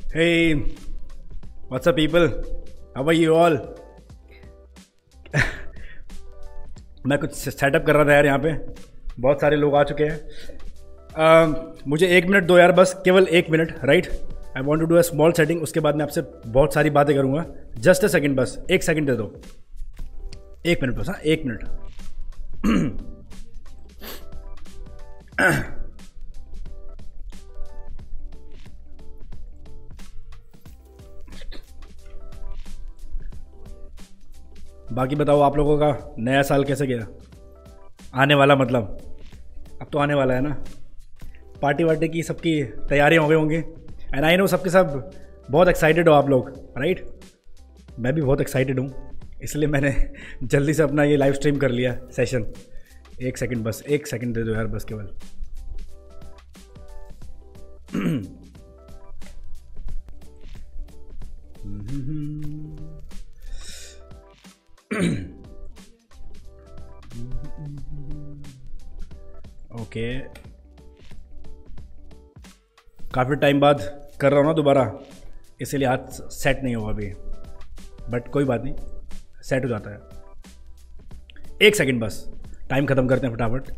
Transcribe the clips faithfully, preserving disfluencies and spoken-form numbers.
Hey, what's up people? How are you all? मैं कुछ setup कर रहा था यार, यहाँ पे बहुत सारे लोग आ चुके हैं। uh, मुझे एक मिनट दो यार, बस केवल एक minute, right? I want to do a small setting, उसके बाद मैं आपसे बहुत सारी बातें करूँगा। जस्ट अ सेकेंड, बस एक सेकेंड दे दो, एक मिनट बस, हाँ एक मिनट। बाकी बताओ आप लोगों का नया साल कैसे गया? आने वाला मतलब अब तो आने वाला है ना। पार्टी वार्टी की सबकी तैयारियां हो गई होंगी। एंड आई नो सबके सब बहुत एक्साइटेड हो आप लोग, राइट? मैं भी बहुत एक्साइटेड हूँ, इसलिए मैंने जल्दी से अपना ये लाइव स्ट्रीम कर लिया सेशन। एक सेकंड बस, एक सेकंड दे दो यार बस केवल। ओके, काफ़ी टाइम बाद कर रहा हूँ ना दोबारा, इसीलिए हाथ सेट नहीं हुआ अभी, बट कोई बात नहीं, सेट हो जाता है। एक सेकंड बस, टाइम ख़त्म करते हैं फटाफट।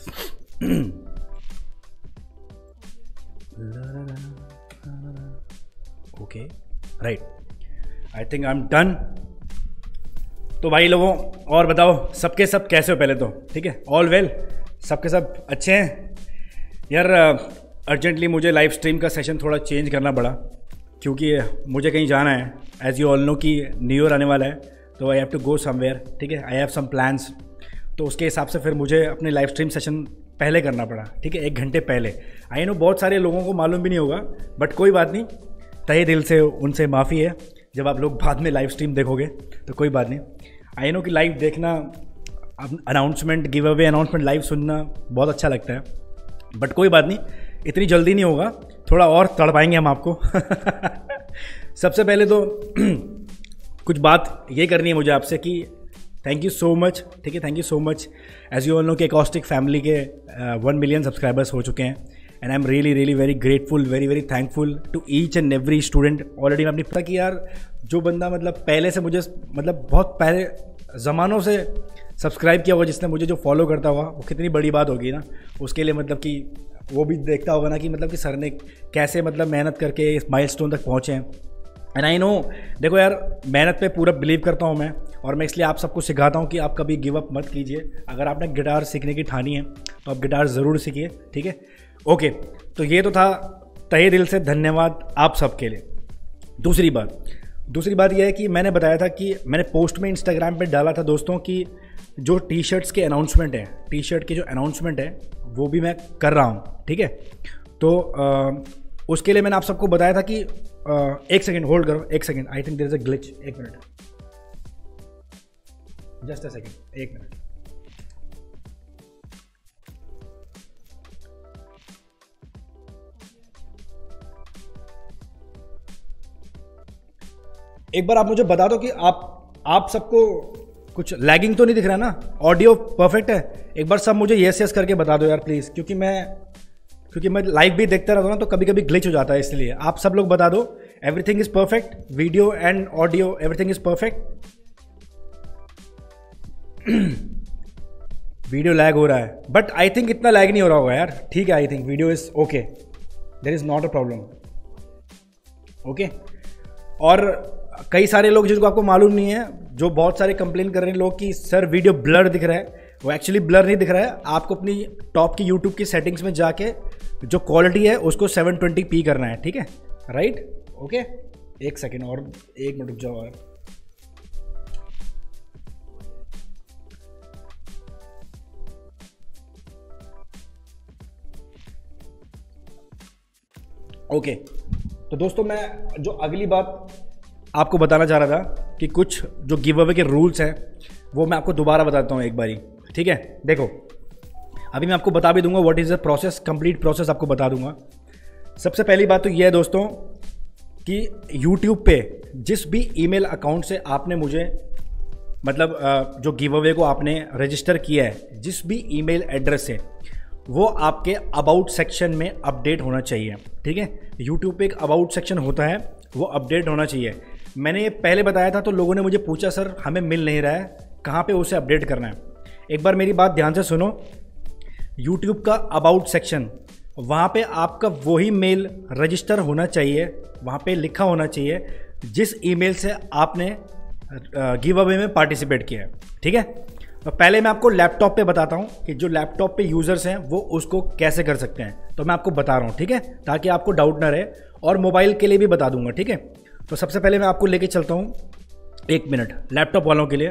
Okay right, I think I am done. तो भाई लोगों, और बताओ सबके सब कैसे हो पहले तो? ठीक है, ऑल वेल, सबके सब अच्छे हैं यार। अर्जेंटली मुझे लाइव स्ट्रीम का सेशन थोड़ा चेंज करना पड़ा, क्योंकि मुझे कहीं जाना है। एज यू ऑल नो कि न्यू ईयर आने वाला है, तो I have to go somewhere, ठीक है, आई हैव सम प्लान्स। तो उसके हिसाब से फिर मुझे अपने लाइव स्ट्रीम सेशन पहले करना पड़ा, ठीक है, एक घंटे पहले। आई नो बहुत सारे लोगों को मालूम भी नहीं होगा, बट कोई बात नहीं, तहे दिल से उनसे माफ़ी है जब आप लोग बाद में लाइव स्ट्रीम देखोगे, तो कोई बात नहीं। आई नो कि लाइव देखना, announcement, give away announcement live सुनना बहुत अच्छा लगता है, बट कोई बात नहीं, इतनी जल्दी नहीं होगा, थोड़ा और तड़पाएंगे हम आपको। सबसे पहले तो कुछ बात ये करनी है मुझे आपसे कि थैंक यू सो मच, ठीक है, thank you so much. As you all know कि एकॉस्टिक फैमिली के वन मिलियन सब्सक्राइबर्स हो चुके हैं, and I am really really very grateful, very very thankful to each and every student. Already मैं अपनी पता कि यार जो बंदा मतलब पहले से मुझे, मतलब बहुत पहले ज़मानों से सब्सक्राइब किया हुआ, जिसने मुझे जो फॉलो करता हुआ, वो कितनी बड़ी बात होगी ना उसके लिए। मतलब कि वो भी देखता होगा ना कि मतलब कि सर ने कैसे मतलब मेहनत करके इस माइलस्टोन तक पहुँचे हैं। एंड आई नो, देखो यार, मेहनत पे पूरा बिलीव करता हूँ मैं, और मैं इसलिए आप सबको सिखाता हूँ कि आप कभी गिव अप मत कीजिए। अगर आपने गिटार सीखने की ठानी है तो आप गिटार ज़रूर सीखिए, ठीक है। ओके, तो ये तो था तहे दिल से धन्यवाद आप सबके लिए। दूसरी बात दूसरी बात यह है कि मैंने बताया था कि मैंने पोस्ट में इंस्टाग्राम पे डाला था दोस्तों कि जो टी शर्ट्स के अनाउंसमेंट है, टी शर्ट के जो अनाउंसमेंट है वो भी मैं कर रहा हूँ, ठीक है। तो आ, उसके लिए मैंने आप सबको बताया था कि आ, एक सेकेंड होल्ड करो, एक second, I think there is a glitch, एक मिनट, जस्ट अ सेकेंड, एक मिनट। एक बार आप मुझे बता दो कि आप आप सबको कुछ लैगिंग तो नहीं दिख रहा ना? ऑडियो परफेक्ट है? एक बार सब मुझे यस यस करके बता दो यार प्लीज़, क्योंकि मैं क्योंकि मैं लाइव भी देखता रहता हूँ ना, तो कभी कभी ग्लिच हो जाता है, इसलिए आप सब लोग बता दो everything is perfect, video and audio everything is perfect. Video lag हो रहा है, बट आई थिंक इतना लैग नहीं हो रहा होगा यार, ठीक है। I think video is okay, there is not a problem, okay. और कई सारे लोग जिनको आपको मालूम नहीं है, जो बहुत सारे कंप्लेन कर रहे हैं लोग कि सर वीडियो ब्लर दिख रहा है, वो एक्चुअली ब्लर नहीं दिख रहा है। आपको अपनी टॉप की यूट्यूब की सेटिंग्स में जाके जो क्वालिटी है उसको सेवन ट्वेंटी पी करना है, ठीक है, राइट? ओके, एक सेकेंड और, एक मिनट रुक जाओ और। ओके, तो दोस्तों मैं जो अगली बात आपको बताना चाह रहा था कि कुछ जो गिव अवे के रूल्स हैं वो मैं आपको दोबारा बताता हूँ एक बारी, ठीक है। देखो, अभी मैं आपको बता भी दूंगा what is the process, complete process आपको बता दूंगा। सबसे पहली बात तो यह है दोस्तों कि यूट्यूब पे जिस भी ईमेल अकाउंट से आपने मुझे मतलब जो गिव अवे को आपने रजिस्टर किया है, जिस भी ईमेल एड्रेस से, वो आपके अबाउट सेक्शन में अपडेट होना चाहिए। ठीक है, यूट्यूब पे एक अबाउट सेक्शन होता है, वो अपडेट होना चाहिए। मैंने ये पहले बताया था तो लोगों ने मुझे पूछा सर हमें मिल नहीं रहा है, कहाँ पे उसे अपडेट करना है। एक बार मेरी बात ध्यान से सुनो, यूट्यूब का अबाउट सेक्शन, वहाँ पे आपका वही मेल रजिस्टर होना चाहिए, वहाँ पे लिखा होना चाहिए जिस ईमेल से आपने गिव अवे में पार्टिसिपेट किया है। ठीक है, तो पहले मैं आपको लैपटॉप पे बताता हूँ कि जो लैपटॉप पे यूज़र्स हैं वो उसको कैसे कर सकते हैं, तो मैं आपको बता रहा हूँ। ठीक है, ताकि आपको डाउट ना रहे, और मोबाइल के लिए भी बता दूंगा। ठीक है, तो सबसे पहले मैं आपको लेके चलता हूँ, एक मिनट, लैपटॉप वालों के लिए।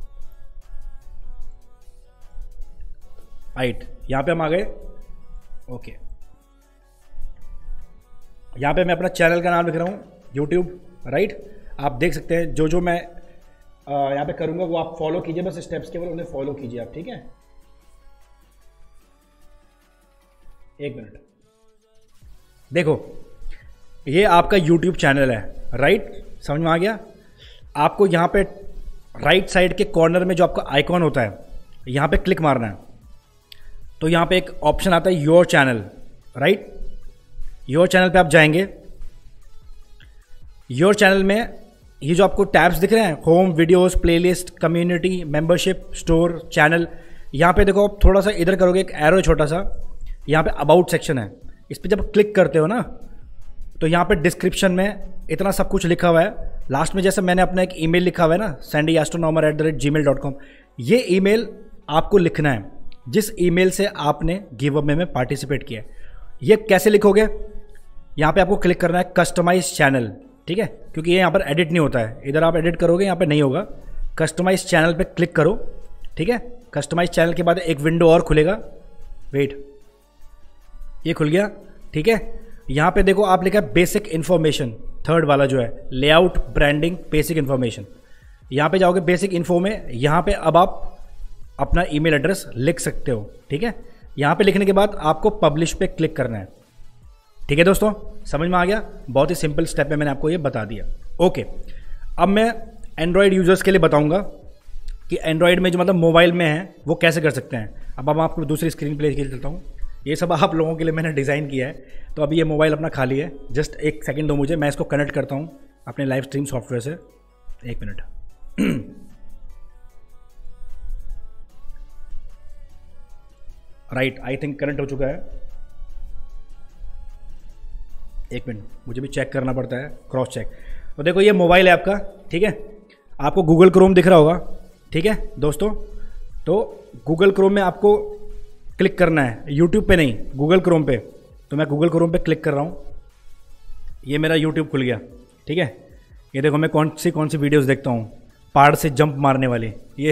राइट, यहाँ पे हम आ गए। ओके, यहाँ पे मैं अपना चैनल का नाम लिख रहा हूँ, यूट्यूब। राइट, आप देख सकते हैं जो जो मैं यहाँ पे करूँगा वो आप फॉलो कीजिए, बस स्टेप्स केवल उन्हें फॉलो कीजिए आप। ठीक है, एक मिनट, देखो ये आपका यूट्यूब चैनल है। राइट, समझ में आ गया? आपको यहाँ पे राइट साइड के कॉर्नर में जो आपका आइकॉन होता है, यहाँ पे क्लिक मारना है, तो यहाँ पे एक ऑप्शन आता है your channel. Right, your channel पे आप जाएंगे। योर चैनल में ये जो आपको टैब्स दिख रहे हैं, home, videos, playlist, community, membership, store, channel, यहाँ पे देखो आप थोड़ा सा इधर करोगे, एक एरो छोटा सा, यहाँ पे अबाउट सेक्शन है, इस पर जब क्लिक करते हो ना तो यहाँ पे डिस्क्रिप्शन में इतना सब कुछ लिखा हुआ है। लास्ट में जैसे मैंने अपना एक ईमेल लिखा हुआ है ना, sandyastronomer at the rate ji mail dot com, ये ईमेल आपको लिखना है जिस ईमेल से आपने गिव अवे में पार्टिसिपेट किया है। ये कैसे लिखोगे? यहाँ पे आपको क्लिक करना है कस्टमाइज चैनल। ठीक है, क्योंकि ये यहाँ पर एडिट नहीं होता है, इधर आप एडिट करोगे यहाँ पे नहीं होगा। कस्टमाइज चैनल पे क्लिक करो। ठीक है, कस्टमाइज चैनल के बाद एक विंडो और खुलेगा, वेट, ये खुल गया। ठीक है, यहाँ पे देखो आप लिखा है बेसिक इन्फॉर्मेशन, थर्ड वाला जो है, लेआउट, ब्रांडिंग, बेसिक इन्फॉर्मेशन। यहाँ पे जाओगे बेसिक इन्फो में, यहाँ पे अब आप अपना ईमेल एड्रेस लिख सकते हो। ठीक है, यहाँ पे लिखने के बाद आपको पब्लिश पे क्लिक करना है। ठीक है दोस्तों, समझ में आ गया? बहुत ही सिंपल स्टेप में मैंने आपको ये बता दिया। ओके, अब मैं एंड्रॉयड यूजर्स के लिए बताऊंगा कि एंड्रॉयड में जो मतलब मोबाइल में है वो कैसे कर सकते हैं। अब मैं आपको दूसरी स्क्रीन पे लेके चलता हूँ। ये सब आप लोगों के लिए मैंने डिज़ाइन किया है, तो अभी ये मोबाइल अपना खाली है, जस्ट एक सेकंड दो मुझे, मैं इसको कनेक्ट करता हूँ अपने लाइव स्ट्रीम सॉफ्टवेयर से। एक minute. Right, I think connect हो चुका है। एक मिनट, मुझे भी चेक करना पड़ता है, क्रॉस चेक। तो देखो ये मोबाइल है आपका। ठीक है, आपको गूगल क्रोम दिख रहा होगा। ठीक है दोस्तों, तो गूगल क्रोम में आपको क्लिक करना है, यूट्यूब पे नहीं, गूगल क्रोम पे। तो मैं गूगल क्रोम पे क्लिक कर रहा हूँ, ये मेरा यूट्यूब खुल गया। ठीक है, ये देखो मैं कौन सी कौन सी वीडियोस देखता हूँ, पहाड़ से जंप मारने वाली, ये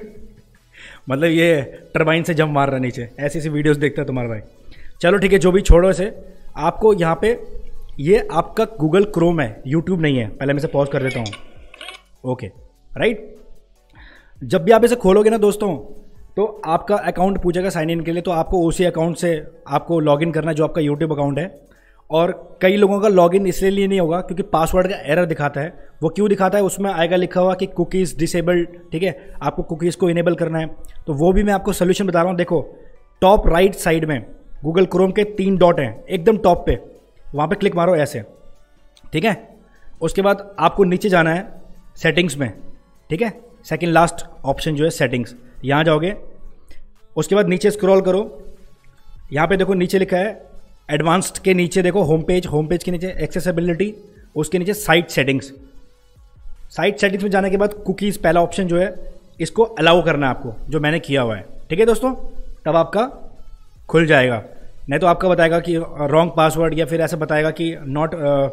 मतलब ये टरबाइन से जंप मार रहा नीचे, ऐसी ऐसी वीडियोस देखता है तुम्हारा भाई। चलो ठीक है, जो भी छोड़ो इसे। आपको यहाँ पे ये आपका गूगल क्रोम है, यूट्यूब नहीं है। पहले मैं इसे पॉज कर देता हूँ। ओके, राइट, जब भी आप इसे खोलोगे ना दोस्तों, तो आपका अकाउंट पूछेगा साइन इन के लिए, तो आपको उसी अकाउंट से आपको लॉगिन करना है जो आपका यूट्यूब अकाउंट है। और कई लोगों का लॉगिन इसलिए नहीं होगा क्योंकि पासवर्ड का एरर दिखाता है। वो क्यों दिखाता है? उसमें आएगा लिखा हुआ कि कुकीज़ डिसेबल्ड। ठीक है, आपको कुकीज़ को इनेबल करना है, तो वो भी मैं आपको सोल्यूशन बता रहा हूँ। देखो टॉप राइट साइड में गूगल क्रोम के तीन डॉट हैं, एकदम टॉप पे, वहाँ पे क्लिक मारो ऐसे। ठीक है, उसके बाद आपको नीचे जाना है सेटिंग्स में। ठीक है, सेकंड लास्ट ऑप्शन जो है सेटिंग्स, यहाँ जाओगे। उसके बाद नीचे स्क्रॉल करो, यहाँ पे देखो नीचे लिखा है एडवांस्ड के नीचे देखो होम पेज, होम पेज के नीचे एक्सेसिबिलिटी, उसके नीचे साइट सेटिंग्स। साइट सेटिंग्स में जाने के बाद कुकीज़ पहला ऑप्शन जो है, इसको अलाउ करना है आपको, जो मैंने किया हुआ है। ठीक है दोस्तों, तब आपका खुल जाएगा। नहीं तो आपका बताएगा कि रॉन्ग पासवर्ड, या फिर ऐसा बताएगा कि नॉट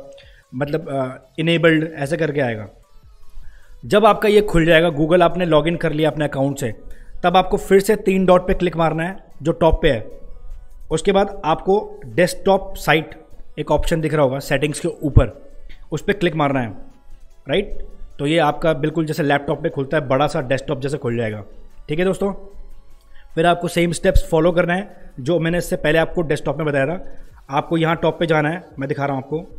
मतलब इनेबल्ड, ऐसे करके आएगा। जब आपका ये खुल जाएगा, गूगल आपने लॉगिन कर लिया अपने अकाउंट से, तब आपको फिर से तीन डॉट पे क्लिक मारना है जो टॉप पे है। उसके बाद आपको डेस्कटॉप साइट एक ऑप्शन दिख रहा होगा सेटिंग्स के ऊपर, उस पर क्लिक मारना है। राइट, तो ये आपका बिल्कुल जैसे लैपटॉप पे खुलता है, बड़ा सा डेस्कटॉप जैसे खुल जाएगा। ठीक है दोस्तों, फिर आपको सेम स्टेप्स फॉलो करना है जो मैंने इससे पहले आपको डेस्कटॉप में बताया था। आपको यहाँ टॉप पे जाना है, मैं दिखा रहा हूँ आपको।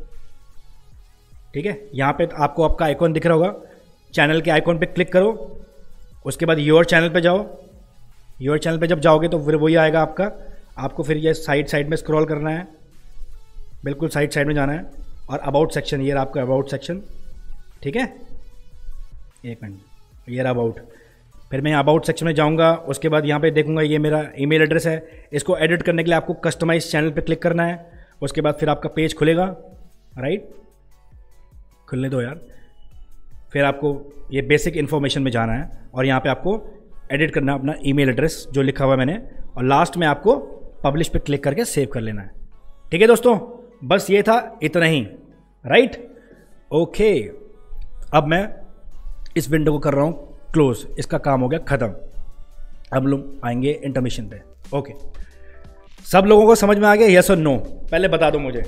ठीक है, यहाँ पे आपको आपका आइकॉन दिख रहा होगा, चैनल के आइकॉन पे क्लिक करो। उसके बाद योर चैनल पे जाओ। योर चैनल पे जब जाओगे तो फिर वही आएगा आपका, आपको फिर ये साइड साइड में स्क्रॉल करना है, बिल्कुल साइड साइड में जाना है, और अबाउट सेक्शन, ये रहा आपका अबाउट सेक्शन, ठीक है। एक मिनट, ये रहा अबाउट। फिर मैं अबाउट सेक्शन में जाऊंगा, उसके बाद यहाँ पे देखूंगा ये मेरा ईमेल एड्रेस है। इसको एडिट करने के लिए आपको कस्टमाइज चैनल पे क्लिक करना है। उसके बाद फिर आपका पेज खुलेगा, राइट, खुलने दो यार। फिर आपको ये बेसिक इन्फॉर्मेशन में जाना है और यहाँ पे आपको एडिट करना है अपना ईमेल एड्रेस जो लिखा हुआ है मैंने, और लास्ट में आपको पब्लिश पे क्लिक करके सेव कर लेना है। ठीक है दोस्तों, बस ये था, इतना ही, राइट, ओके। अब मैं इस विंडो को कर रहा हूँ क्लोज, इसका काम हो गया खत्म। अब लोग आएंगे इंटरमिशन पे। ओके, सब लोगों को समझ में आ गया, यस और नो? पहले बता दो मुझे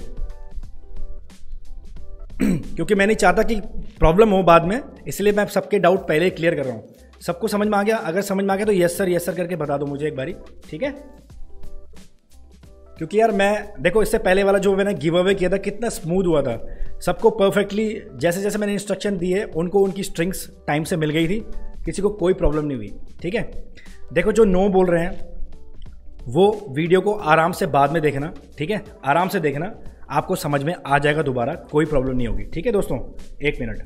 क्योंकि मैं नहीं चाहता कि प्रॉब्लम हो बाद में, इसलिए मैं सबके डाउट पहले ही क्लियर कर रहा हूँ। सबको समझ में आ गया? अगर समझ में आ गया तो यस सर यस सर करके बता दो मुझे एक बारी, ठीक है? क्योंकि यार मैं देखो, इससे पहले वाला जो मैंने गिव अवे किया था कितना स्मूथ हुआ था, सबको परफेक्टली जैसे जैसे मैंने इंस्ट्रक्शन दिए उनको उनकी स्ट्रिंग्स टाइम से मिल गई थी, किसी को कोई प्रॉब्लम नहीं हुई, ठीक है? देखो जो नो बोल रहे हैं वो वीडियो को आराम से बाद में देखना, ठीक है? आराम से देखना, आपको समझ में आ जाएगा दोबारा, कोई प्रॉब्लम नहीं होगी, ठीक है दोस्तों? एक मिनट,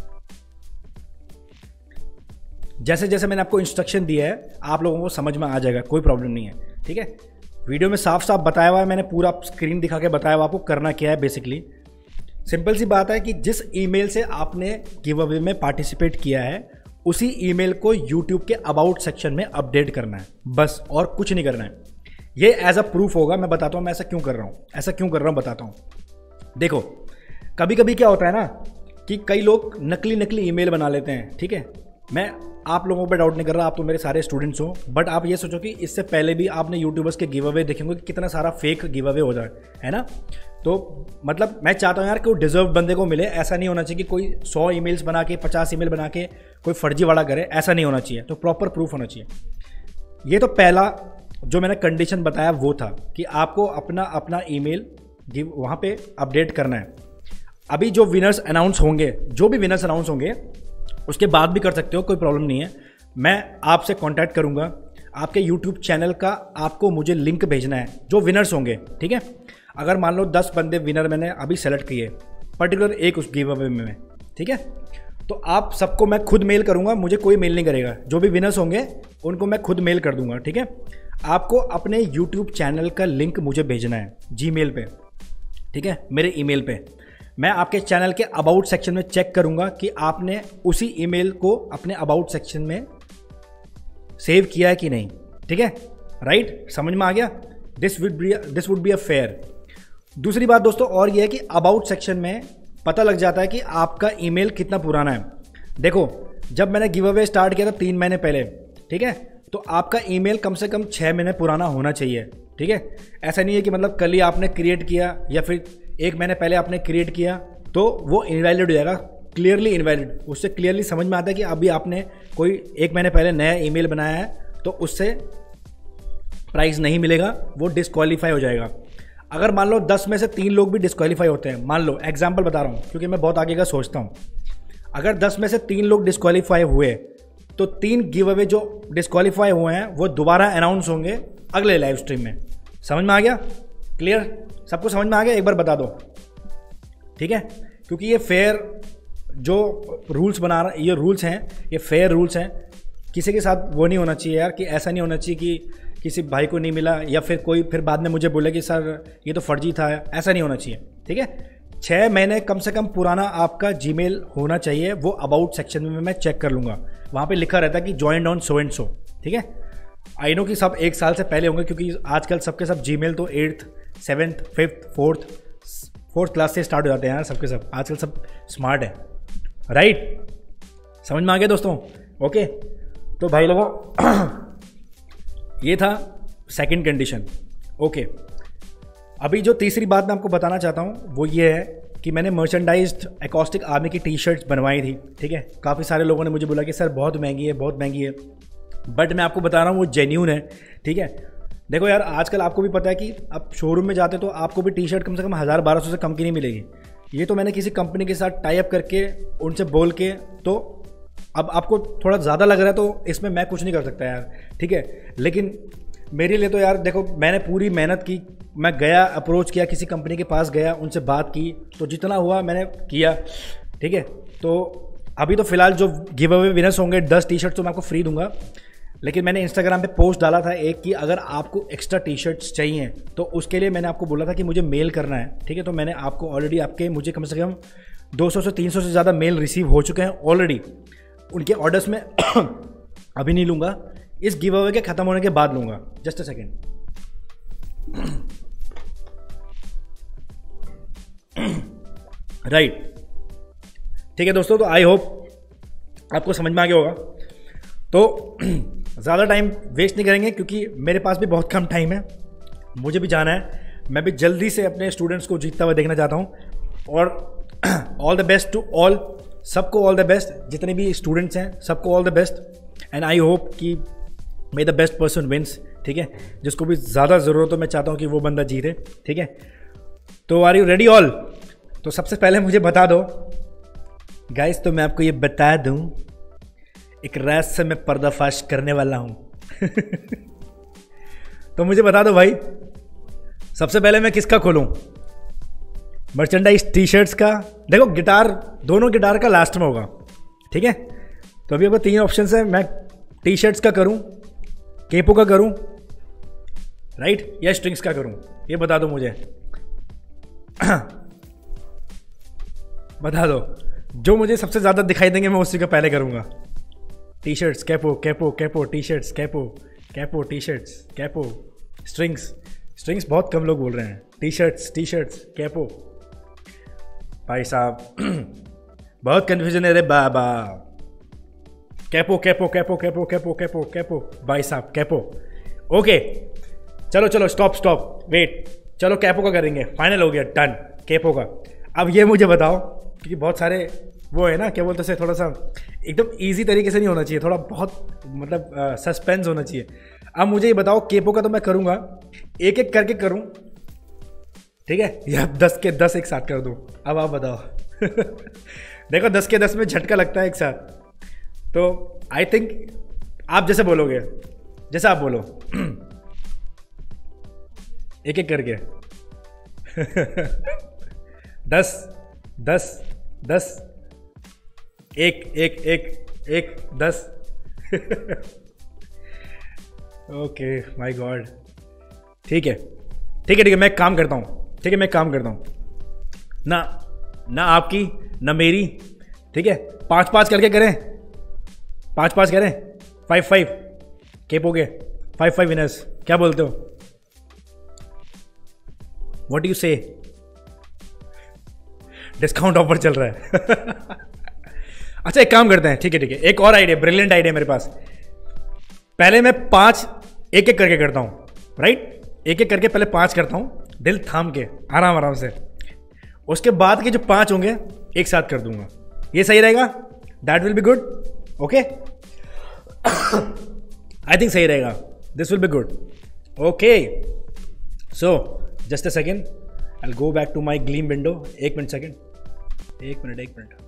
जैसे जैसे मैंने आपको इंस्ट्रक्शन दिया है आप लोगों को समझ में आ जाएगा, कोई प्रॉब्लम नहीं है, ठीक है? वीडियो में साफ साफ बताया हुआ है, मैंने पूरा स्क्रीन दिखा के बताया हुआ आपको करना क्या है। बेसिकली सिंपल सी बात है कि जिस ईमेल से आपने गिव अवे में पार्टिसिपेट किया है उसी ईमेल को यूट्यूब के अबाउट सेक्शन में अपडेट करना है, बस, और कुछ नहीं करना है। ये एज अ प्रूफ होगा, मैं बताता हूँ मैं ऐसा क्यों कर रहा हूँ, ऐसा क्यों कर रहा हूँ बताता हूँ। देखो कभी कभी क्या होता है ना कि कई लोग नकली नकली ईमेल बना लेते हैं, ठीक है? मैं आप लोगों पे डाउट नहीं कर रहा, आप तो मेरे सारे स्टूडेंट्स हो, बट आप ये सोचो कि इससे पहले भी आपने यूट्यूबर्स के गिव अवे देखेंगे कि कितना सारा फेक गिव अवे हो जाए, है ना? तो मतलब मैं चाहता हूँ यार कि वो डिजर्व बंदे को मिले, ऐसा नहीं होना चाहिए कि कोई सौ ईमेल्स बना के पचास ईमेल बना के कोई फर्जीवाड़ा करे, ऐसा नहीं होना चाहिए। तो प्रॉपर प्रूफ होना चाहिए। ये तो पहला जो मैंने कंडीशन बताया वो था कि आपको अपना अपना ईमेल गिव वहाँ पे अपडेट करना है। अभी जो विनर्स अनाउंस होंगे, जो भी विनर्स अनाउंस होंगे उसके बाद भी कर सकते हो, कोई प्रॉब्लम नहीं है। मैं आपसे कांटेक्ट करूंगा, आपके यूट्यूब चैनल का आपको मुझे लिंक भेजना है जो विनर्स होंगे, ठीक है? अगर मान लो दस बंदे विनर मैंने अभी सेलेक्ट किए पर्टिकुलर एक उस गिव अवे में, ठीक है? तो आप सबको मैं खुद मेल करूंगा, मुझे कोई मेल नहीं करेगा, जो भी विनर्स होंगे उनको मैं खुद मेल कर दूंगा, ठीक है? आपको अपने यूट्यूब चैनल का लिंक मुझे भेजना है जीमेल पे, ठीक है? मेरे ईमेल पे। मैं आपके चैनल के अबाउट सेक्शन में चेक करूंगा कि आपने उसी ईमेल को अपने अबाउट सेक्शन में सेव किया है कि नहीं, ठीक है? राइट, समझ में आ गया? This would be this would be a fair. दूसरी बात दोस्तों और ये है कि अबाउट सेक्शन में पता लग जाता है कि आपका ईमेल कितना पुराना है। देखो जब मैंने गिव अवे स्टार्ट किया था तीन महीने पहले, ठीक है? तो आपका ईमेल कम से कम छः महीने पुराना होना चाहिए, ठीक है? ऐसा नहीं है कि मतलब कल ही आपने क्रिएट किया या फिर एक महीने पहले आपने क्रिएट किया तो वो इनवैलिड हो जाएगा, क्लियरली इनवैलिड। उससे क्लियरली समझ में आता है कि अभी आपने कोई एक महीने पहले नया ईमेल बनाया है तो उससे प्राइस नहीं मिलेगा, वो डिस्क्वालीफाई हो जाएगा। अगर मान लो दस में से तीन लोग भी डिस्क्वालीफाई होते हैं, मान लो एग्जाम्पल बता रहा हूँ क्योंकि मैं बहुत आगे का सोचता हूँ, अगर दस में से तीन लोग डिस्क्वालीफाई हुए तो तीन गिव अवे जो डिस्क्वालीफाई हुए हैं वो दोबारा अनाउंस होंगे अगले लाइव स्ट्रीम में। समझ में आ गया? क्लियर? सबको समझ में आ गया? एक बार बता दो, ठीक है? क्योंकि ये फेयर जो रूल्स बना रहा, ये रूल्स हैं, ये फेयर रूल्स हैं। किसी के साथ वो नहीं होना चाहिए यार कि ऐसा नहीं होना चाहिए कि किसी भाई को नहीं मिला या फिर कोई फिर बाद में मुझे बोले कि सर ये तो फर्जी था, ऐसा नहीं होना चाहिए, ठीक है? छः महीने कम से कम पुराना आपका जीमेल होना चाहिए, वो अबाउट सेक्शन में मैं चेक कर लूँगा, वहाँ पे लिखा रहता है कि joined on so and so, ठीक है? आई नो कि सब एक साल से पहले होंगे क्योंकि आजकल सबके सब जीमेल तो eighth seventh fifth fourth fourth class से स्टार्ट हो जाते हैं यार, सबके सब आजकल सब स्मार्ट है, राइट? समझ में आ गया दोस्तों? ओके, तो भाई लोगों ये था सेकंड कंडीशन। ओके, अभी जो तीसरी बात मैं आपको बताना चाहता हूँ वो ये है कि मैंने मर्चेंडाइज्ड एकॉस्टिक आर्मी की टी शर्ट्स बनवाई थी, ठीक है? काफ़ी सारे लोगों ने मुझे बोला कि सर बहुत महंगी है, बहुत महंगी है, बट मैं आपको बता रहा हूँ वो जेन्यून है, ठीक है? देखो यार आजकल आपको भी पता है कि आप शोरूम में जाते तो आपको भी टी शर्ट कम से कम हज़ार बारह सौ से कम की नहीं मिलेगी। ये तो मैंने किसी कंपनी के साथ टाई अप करके उनसे बोल के, तो अब आपको थोड़ा ज़्यादा लग रहा है तो इसमें मैं कुछ नहीं कर सकता यार, ठीक है? लेकिन मेरे लिए तो यार देखो, मैंने पूरी मेहनत की, मैं गया, अप्रोच किया, किसी कंपनी के पास गया, उनसे बात की, तो जितना हुआ मैंने किया, ठीक है। तो अभी तो फिलहाल जो गिव अवे विनर्स होंगे दस टी शर्ट तो मैं आपको फ्री दूंगा, लेकिन मैंने इंस्टाग्राम पे पोस्ट डाला था एक कि अगर आपको एक्स्ट्रा टी शर्ट्स चाहिए तो उसके लिए मैंने आपको बोला था कि मुझे मेल करना है, ठीक है। तो मैंने आपको ऑलरेडी आपके मुझे कम से कम दो सौ से तीन सौ से ज़्यादा मेल रिसीव हो चुके हैं ऑलरेडी। उनके ऑर्डर्स में अभी नहीं लूँगा, इस गिव अवे के ख़त्म होने के बाद लूँगा। Just a second. राइट, ठीक है दोस्तों, तो आई होप आपको समझ में आ गया होगा। तो ज़्यादा टाइम वेस्ट नहीं करेंगे क्योंकि मेरे पास भी बहुत कम टाइम है, मुझे भी जाना है, मैं भी जल्दी से अपने स्टूडेंट्स को जीतता हुआ देखना चाहता हूँ। और all the best to all, सबको ऑल द बेस्ट, जितने भी स्टूडेंट्स हैं सबको all the best and I hope कि may the best person wins, ठीक है। जिसको भी ज़्यादा ज़रूरत हो मैं चाहता हूँ कि वो बंदा जीते, ठीक है। तो आर यू रेडी ऑल? तो सबसे पहले मुझे बता दो गाइस, तो मैं आपको ये बता दूं, एक राज से मैं पर्दाफाश करने वाला हूं। तो मुझे बता दो भाई, सबसे पहले मैं किसका खोलूं? मर्चेंडाइज टी शर्ट्स का। देखो गिटार, दोनों गिटार का लास्ट में होगा, ठीक है। तो अभी आपको तीन ऑप्शन है, मैं टी शर्ट्स का करूं, केपो का करूं, राइट, या स्ट्रिंग्स का करूं? ये बता दो मुझे। बता दो, जो मुझे सबसे ज़्यादा दिखाई देंगे मैं उसी का पहले करूंगा। T shirts capo, capo capo, T shirts capo, capo T shirts capo, strings strings बहुत कम लोग बोल रहे हैं। T shirts T shirts capo. भाई साहब बहुत कन्फ्यूजन है रे बाबा। Capo capo capo capo capo capo capo, भाई साहब कैपो। ओके चलो चलो, स्टॉप स्टॉप वेट, चलो कैपो का करेंगे, फाइनल हो गया, डन कैपो का। अब ये मुझे बताओ, क्योंकि बहुत सारे वो है ना, क्या बोलते हैं, थोड़ा सा एकदम इजी तरीके से नहीं होना चाहिए, थोड़ा बहुत मतलब सस्पेंस होना चाहिए। अब मुझे ये बताओ, केपो का तो मैं करूँगा, एक एक करके करूँ, ठीक है, या दस के दस एक साथ कर दूँ? अब आप बताओ। देखो दस के दस में झटका लगता है एक साथ, तो आई थिंक आप जैसे बोलोगे, जैसे आप बोलो, एक एक करके। दस दस दस, एक एक एक एक दस। ओके माय गॉड, ठीक है ठीक है ठीक है, मैं एक काम करता हूँ, ठीक है, मैं एक काम करता हूँ ना, ना आपकी ना मेरी, ठीक है, पाँच पाँच करके करें, पाँच पाँच करें, फाइव फाइव केपो के, फाइव फाइव विनर्स, क्या बोलते हो? What you say? Discount offer चल रहा है। अच्छा एक काम करते हैं, ठीक है ठीक है, एक और आइडिया, ब्रिलियंट आइडिया मेरे पास। पहले मैं पांच एक एक करके करता हूं, राइट, एक एक करके पहले पांच करता हूं, दिल थाम के, आराम आराम से। उसके बाद के जो पांच होंगे एक साथ कर दूंगा। ये सही रहेगा? That will be good, okay, I think सही रहेगा, this will be good, okay. So just a second, I will go back to my Gleam window. एक मिनट सेकेंड, एक मिनट एक मिनट,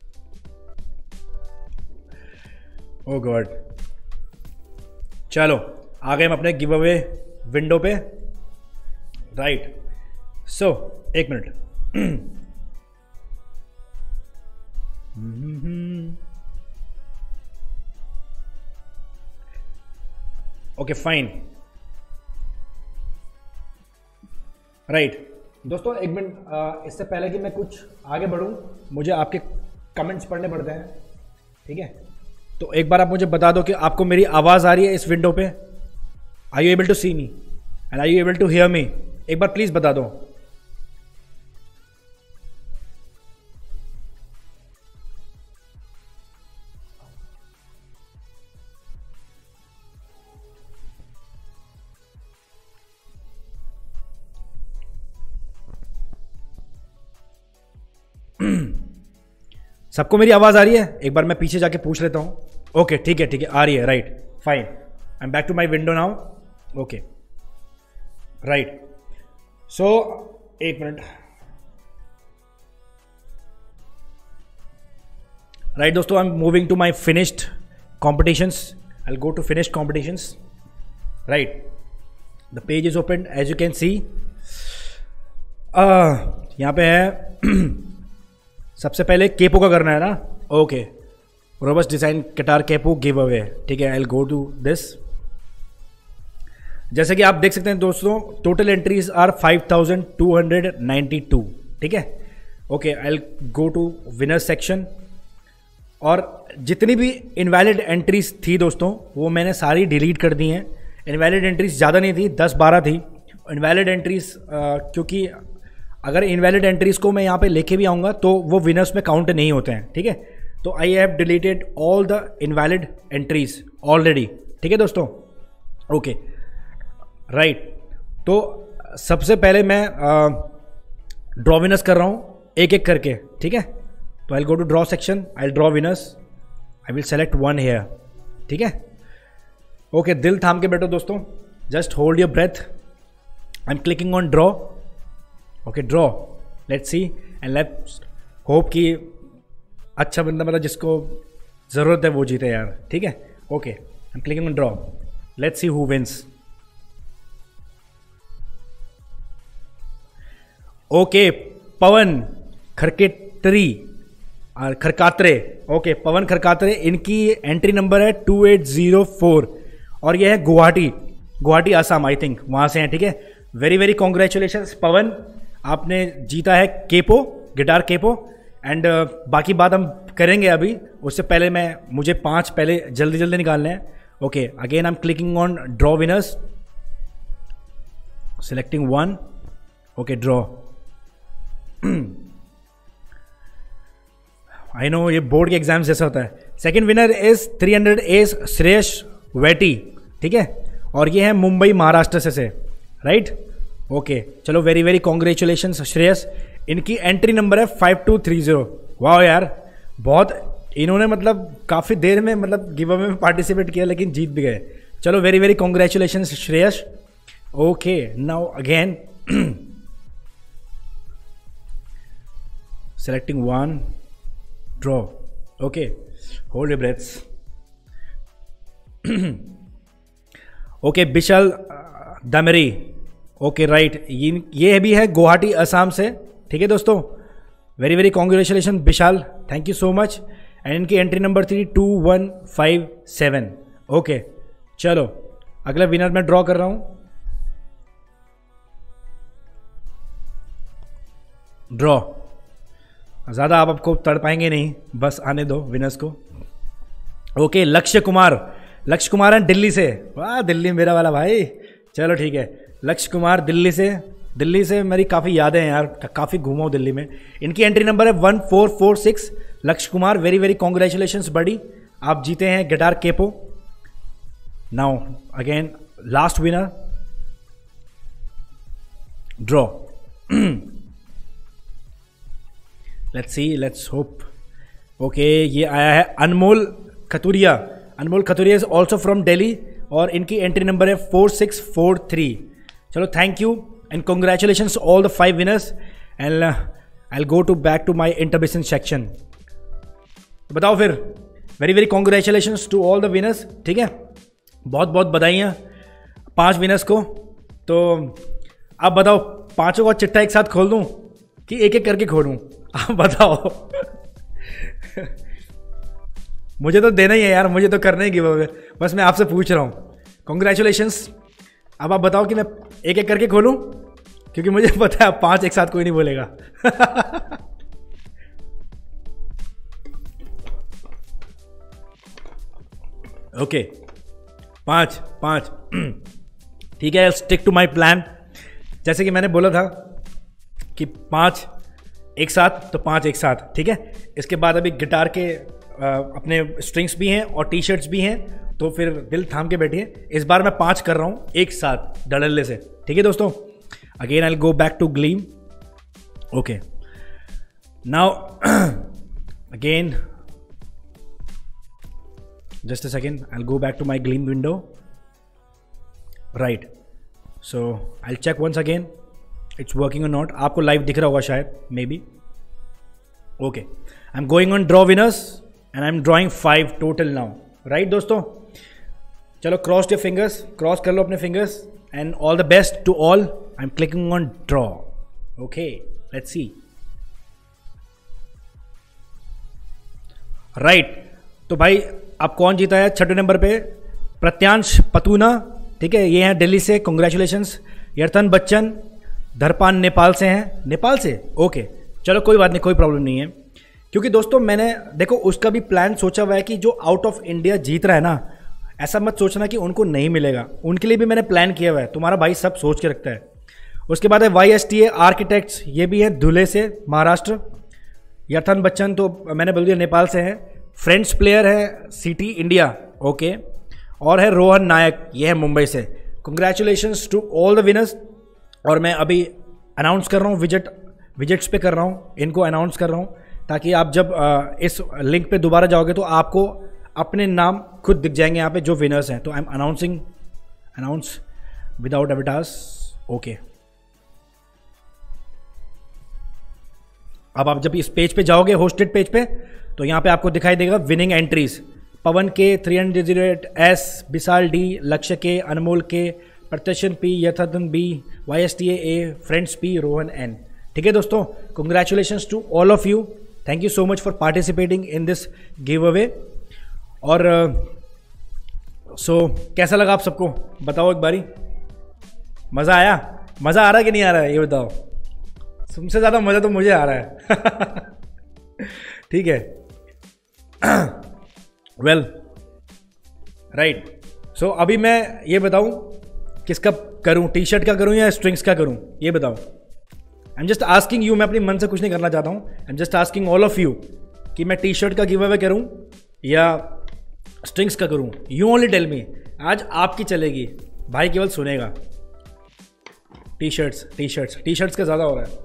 ओ गॉड। चलो आ गए हम अपने गिव अवे विंडो पे, राइट। सो एक मिनट, ओके फाइन, राइट। दोस्तों एक मिनट, इससे पहले कि मैं कुछ आगे बढ़ूं, मुझे आपके कमेंट्स पढ़ने पड़ते हैं, ठीक है। तो एक बार आप मुझे बता दो कि आपको मेरी आवाज़ आ रही है इस विंडो पे? Are you able to see me and are you able to hear me? एक बार प्लीज़ बता दो। सबको मेरी आवाज़ आ रही है? एक बार मैं पीछे जाके पूछ लेता हूँ। ओके ठीक है ठीक है, आ रही है, right fine. I am back to my window now, okay right. So एक मिनट, राइट दोस्तों, I am moving to my finished competitions, I will go to finished competitions, right. The page is open as you can see. यहाँ पे है सबसे पहले capo का करना है ना, okay, robust design guitar capo give away, ठीक है। I will go to this. जैसे कि आप देख सकते हैं दोस्तों, total entries are five thousand two hundred ninety two, ठीक है। Okay, I will go to winner section. और जितनी भी इनवैलिड एंट्रीज थी दोस्तों वो मैंने सारी डिलीट कर दी हैं। इनवैलिड एंट्रीज ज़्यादा नहीं थी, दस बारह थी इनवैलिड एंट्रीज, क्योंकि अगर इनवैलिड एंट्रीज को मैं यहाँ पे लेके भी आऊँगा तो वो विनर्स में काउंट नहीं होते हैं, ठीक है। तो I have deleted all the invalid entries already, ठीक है दोस्तों। ओके राइट, तो सबसे पहले मैं ड्रॉ विनर्स कर रहा हूँ एक एक करके, ठीक है। तो I will go to draw section, I will draw winners, I will select one here, ठीक है। ओके, दिल थाम के बैठो दोस्तों, just hold your breath. I am clicking on draw. Okay, draw, let's see and let's hope कि अच्छा बंदा, मतलब जिसको ज़रूरत है वो जीते यार, ठीक है। Okay, I am clicking on draw, let's see who wins. Okay, Pavan Kharketri और खरकात्रे, ओके, पवन खरकात्रे, इनकी एंट्री नंबर है टू एट ज़ीरो फोर और ये है गुवाहाटी, गुवाहाटी असम, आई थिंक वहाँ से हैं, ठीक है। वेरी वेरी कॉन्ग्रेचुलेशंस पवन, आपने जीता है capo, guitar capo. And uh, बाकी बात हम करेंगे अभी, उससे पहले मैं मुझे पांच पहले जल्दी जल्दी निकालने हैं। Okay, again I am clicking on draw winners, selecting one. Okay, draw. I know ये बोर्ड के एग्जाम जैसा होता है। Second winner is three hundred S Shreyas Veti, ठीक है, और ये है मुंबई महाराष्ट्र से से राइट। ओके, चलो वेरी वेरी कॉन्ग्रेचुलेशन श्रेयस। इनकी एंट्री नंबर है फाइव टू थ्री जीरो। वाह यार, बहुत इन्होंने मतलब काफ़ी देर में मतलब गिव अवे में पार्टिसिपेट किया लेकिन जीत भी गए। चलो very very congratulation Shreyas. Okay, now again selecting one, draw. Okay, hold your breaths. Okay, Bishal Damri, okay right, ये ये भी है गुवाहाटी असम से, ठीक है दोस्तों। Very very congratulation Vishal, thank you so much. And इनकी एंट्री नंबर थी two one five seven. Okay, चलो अगला विनर मैं ड्रॉ कर रहा हूं। ड्रॉ, ज़्यादा आप आपको तड़ पाएंगे नहीं, बस आने दो विनर्स को। ओके, लक्ष्य कुमार, लक्ष्य कुमार है दिल्ली से। वाह, दिल्ली मेरा वाला भाई। चलो ठीक है, लक्ष्य कुमार दिल्ली से, दिल्ली से मेरी काफ़ी यादें हैं यार, काफ़ी घूमा हूँ दिल्ली में। इनकी एंट्री नंबर है one four four six. Lakshya Kumar, very very congratulations buddy, आप जीते हैं guitar capo. Now again last winner, draw. Let's see, let's hope. Okay, ये आया है Anmol Khaturia. Anmol Khaturia is also from Delhi और इनकी एंट्री नंबर है फोर सिक्स फोर थ्री। चलो thank you and congratulations all the five winners. And I will go to back to my इंटरबिशन section. बताओ फिर, very very congratulations to all the winners, ठीक है। बहुत बहुत बधाइयाँ पांच विनर्स को। तो अब बताओ, पांचों का चिट्ठा एक साथ खोल दूं कि एक एक करके खोलूं? आप बताओ। मुझे तो देना ही है यार, मुझे तो करना ही गिव अवे, बस मैं आपसे पूछ रहा हूँ। कॉन्ग्रेचुलेशंस। अब आप बताओ कि मैं एक एक करके खोलूं, क्योंकि मुझे पता है पांच एक साथ कोई नहीं बोलेगा। ओके, पांच पांच, ठीक है, स्टिक टू माई प्लान। जैसे कि मैंने बोला था कि पांच एक साथ, तो पांच एक साथ, ठीक है। इसके बाद अभी गिटार के आ, अपने स्ट्रिंग्स भी हैं और टी शर्ट्स भी हैं, तो फिर दिल थाम के बैठिए। इस बार मैं पांच कर रहा हूं एक साथ डडल्ले से, ठीक है दोस्तों। Again I will go back to Gleam. Okay, now again just a second, I will go back to my Gleam window. Right, so I will check once again it's working और नॉट। आपको live दिख रहा होगा शायद, maybe. Okay, I am going on draw winners and I am drawing five total now. Right दोस्तों, चलो cross your fingers, cross कर लो अपने fingers. and all the best to all. I'm clicking on draw. Okay, let's see. Right. तो भाई अब कौन जीता है छठे नंबर पे? प्रत्यांश पतूना, ठीक है, ये हैं दिल्ली से, कॉन्ग्रेचुलेशंस। यर्थन बच्चन धरपान नेपाल से हैं। नेपाल से, ओके, चलो कोई बात नहीं, कोई प्रॉब्लम नहीं है। क्योंकि दोस्तों मैंने देखो उसका भी प्लान सोचा हुआ है कि जो आउट ऑफ इंडिया जीत रहा है ना, ऐसा मत सोचना कि उनको नहीं मिलेगा, उनके लिए भी मैंने प्लान किया हुआ है। तुम्हारा भाई सब सोच के रखता है। उसके बाद है Y S T A architects, ये भी है धुले से, महाराष्ट्र। यर्थन बच्चन तो मैंने बोल दिया नेपाल से है। फ्रेंड्स प्लेयर है सिटी इंडिया, ओके। और है रोहन नायक, ये है मुंबई से। Congratulations to all the winners. और मैं अभी अनाउंस कर रहा हूँ, विजेट विजेट्स पे कर रहा हूँ, इनको अनाउंस कर रहा हूँ, ताकि आप जब इस लिंक पे दोबारा जाओगे तो आपको अपने नाम खुद दिख जाएंगे यहाँ पे जो विनर्स हैं। तो I am announcing announce without avatars, okay. अब आप जब इस पेज पे जाओगे, होस्टेड पेज पे, तो यहाँ पे आपको दिखाई देगा winning entries. Pavan K, three hundred S, Vishal D, Lakshya K, Anmol K, Pratyashan P, Yathadhan B, Y S T A, friends P, Rohan N. ठीक है दोस्तों, congratulations to all of you. Thank you so much for participating in this give away. और so uh, so, कैसा लगा आप सबको बताओ एक बारी। मज़ा आया? मज़ा आ रहा है कि नहीं आ रहा है ये बताओ। तुमसे ज़्यादा मज़ा तो मुझे आ रहा है। ठीक है, वेल राइट। सो अभी मैं ये बताऊं किसका करूं, टी शर्ट का करूं या स्ट्रिंग्स का करूं, ये बताओ। I am just asking you, मैं अपनी मन से कुछ नहीं करना चाहता हूं। I am just asking all of you कि मैं टी शर्ट का गिव अवे करूं या स्ट्रिंग्स का करूं। You only tell me. आज आपकी चलेगी, भाई केवल सुनेगा। T shirts T shirts T shirts का ज़्यादा हो रहा है।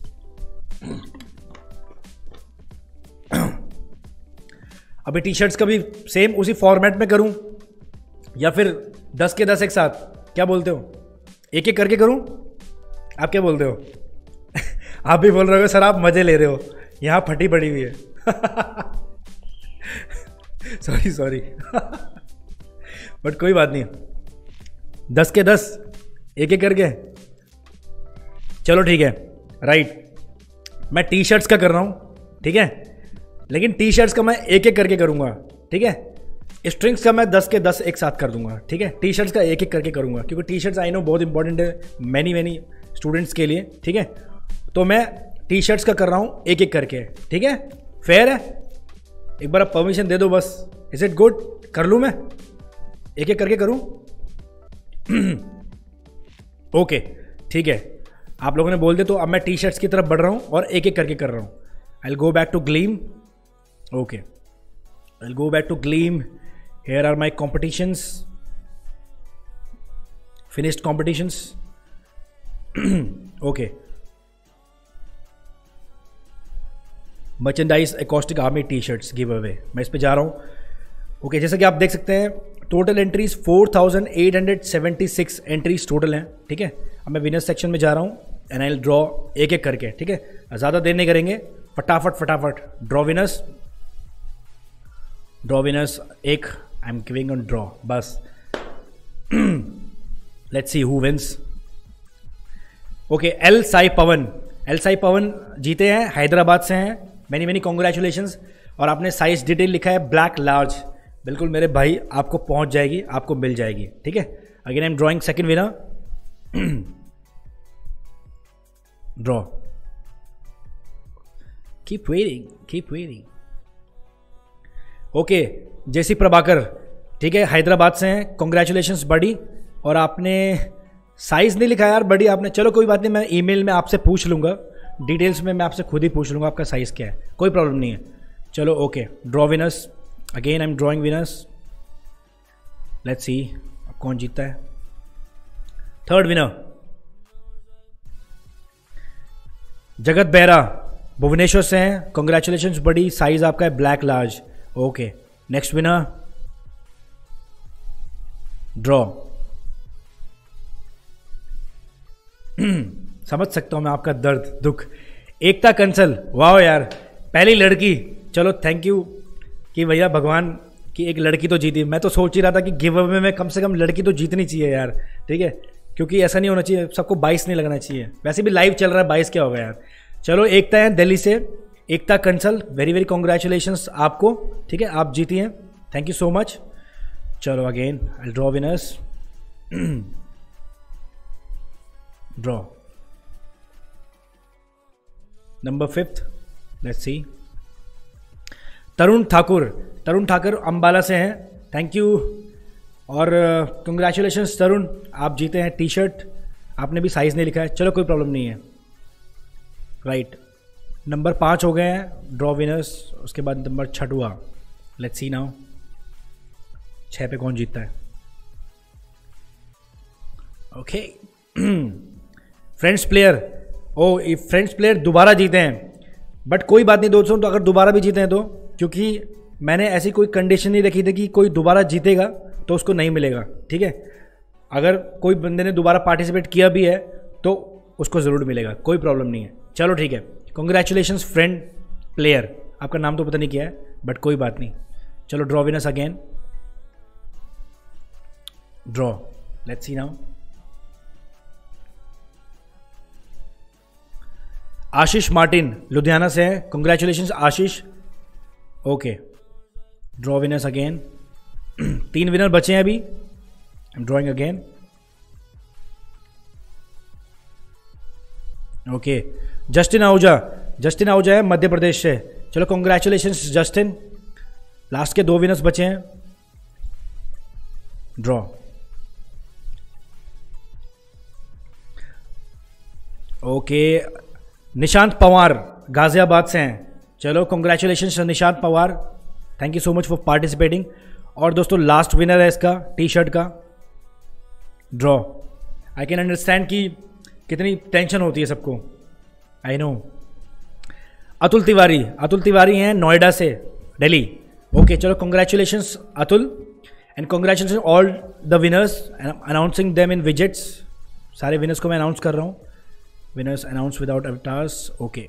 अभी टी शर्ट्स का भी सेम उसी फॉर्मेट में करूं या फिर दस के दस एक साथ, क्या बोलते हो? एक एक करके करूं? आप क्या बोलते हो? आप भी बोल रहे हो सर आप मजे ले रहे हो, यहां फटी पड़ी हुई है। सॉरी सॉरी बट कोई बात नहीं, दस के दस एक एक करके, चलो ठीक है। राइट, मैं टी शर्ट्स का कर रहा हूं, ठीक है, लेकिन टी शर्ट्स का मैं एक एक करके करूंगा, ठीक है। स्ट्रिंग्स का मैं दस के दस एक साथ कर दूंगा, ठीक है। टी शर्ट्स का एक एक करके करूंगा, क्योंकि टी शर्ट्स आई नो बहुत इंपॉर्टेंट है मैनी मैनी स्टूडेंट्स के लिए, ठीक है। तो मैं टी शर्ट्स का कर रहा हूं एक एक करके, ठीक है। फेयर है? एक बार आप परमिशन दे दो बस। Is it good? कर लूं मैं एक एक करके करूं? ओके ठीक है, आप लोगों ने बोल दिया, तो अब मैं टी शर्ट्स की तरफ बढ़ रहा हूं और एक एक करके कर रहा हूं। I will go back to Gleam, okay, I will go back to Gleam. Here are my competitions, finished competitions. Okay. Merchandise Acoustic Army T-shirts giveaway. मैं इस पे जा रहा हूँ. ओके okay, जैसा कि आप देख सकते हैं total entries four thousand eight hundred seventy six entries total हैं, ठीक है। अब मैं विनर सेक्शन में जा रहा हूँ एंड आई विल ड्रॉ एक एक करके, ठीक है। ज़्यादा देर नहीं करेंगे, फटाफट फटाफट ड्रॉ विनर्स, ड्रॉ विनर्स एक, I am giving on draw बस। Let's see who wins. Okay, L Sai Pavan, L Sai Pavan जीते हैं, हैदराबाद से हैं। Many many congratulations. और आपने साइज डिटेल लिखा है ब्लैक लार्ज, बिल्कुल मेरे भाई आपको पहुंच जाएगी, आपको मिल जाएगी, ठीक है। Again I am drawing second winner. Draw, keep waiting keep waiting. Okay, J C Prabhakar, ठीक है, हैदराबाद से हैं, कॉन्ग्रेचुलेशंस बड़ी। और आपने साइज नहीं लिखा यार बड़ी आपने, चलो कोई बात नहीं, मैं ईमेल में आपसे पूछ लूँगा, डिटेल्स में मैं आपसे खुद ही पूछ लूँगा आपका साइज़ क्या है, कोई प्रॉब्लम नहीं है। चलो okay, draw winners, again I am drawing winners. Let's see अब कौन जीतता है। थर्ड विनर जगत बेहरा, भुवनेश्वर से हैं, कॉन्ग्रेचुलेशंस बड़ी, साइज आपका है black large. Okay, next winner, draw. समझ सकता हूं मैं आपका दर्द दुख। एकता कंसल, वाह यार, पहली लड़की, चलो थैंक यू कि भैया भगवान की एक लड़की तो जीती। मैं तो सोच ही रहा था कि गिव अवे में कम से कम लड़की तो जीतनी चाहिए यार, ठीक है, क्योंकि ऐसा नहीं होना चाहिए, सबको बाईस नहीं लगना चाहिए। वैसे भी लाइव चल रहा है, बाईस क्या होगा यार। चलो एकता है दिल्ली से, Ekta Kansal, very very congratulations आपको, ठीक है, आप जीती हैं, थैंक यू सो मच। चलो again I draw winners, draw number fifth, let's see, Tarun Thakur, Tarun Thakur Ambala से हैं, थैंक यू और कंग्रेचुलेशंस तरुण, आप जीते हैं टी शर्ट। आपने भी साइज़ नहीं लिखा है, चलो कोई प्रॉब्लम नहीं है। राइट, नंबर पाँच हो गए हैं ड्रॉ विनर्स, उसके बाद नंबर छठवा, लेट्स सी नाउ छः पे कौन जीतता है। Okay friends player, O friends player दोबारा जीते हैं, बट कोई बात नहीं दोस्तों, तो अगर दोबारा भी जीते हैं तो, क्योंकि मैंने ऐसी कोई कंडीशन नहीं रखी थी कि कोई दोबारा जीतेगा तो उसको नहीं मिलेगा, ठीक है। अगर कोई बंदे ने दोबारा पार्टिसिपेट किया भी है तो उसको ज़रूर मिलेगा, कोई प्रॉब्लम नहीं है। चलो ठीक है, कॉन्ग्रेचुलेशंस फ्रेंड प्लेयर, आपका नाम तो पता नहीं क्या है बट कोई बात नहीं। चलो draw winners again, draw, let's see now. Ashish Martin Ludhiana से है, congratulations Ashish. Okay draw winners again, तीन विनर बचे हैं अभी, I am drawing again. Okay Justin Ahuja, Justin Ahuja है मध्य प्रदेश से, चलो कॉन्ग्रेचुलेशंस जस्टिन, लास्ट के दो विनर्स बचे हैं, ड्रॉ। ओके निशांत पवार गाजियाबाद से हैं, चलो congratulations Nishant Pawar, thank you so much for participating. और दोस्तों लास्ट विनर है इसका टी शर्ट का, ड्रॉ। आई कैन अंडरस्टैंड कि कितनी टेंशन होती है सबको, आई नो। अतुल तिवारी, अतुल तिवारी हैं नोएडा से, दिल्ली। ओके चलो congratulations Atul and congratulation all the winners, announcing them in widgets. सारे विनर्स को मैं अनाउंस कर रहा हूँ, winners announce without avatars. Okay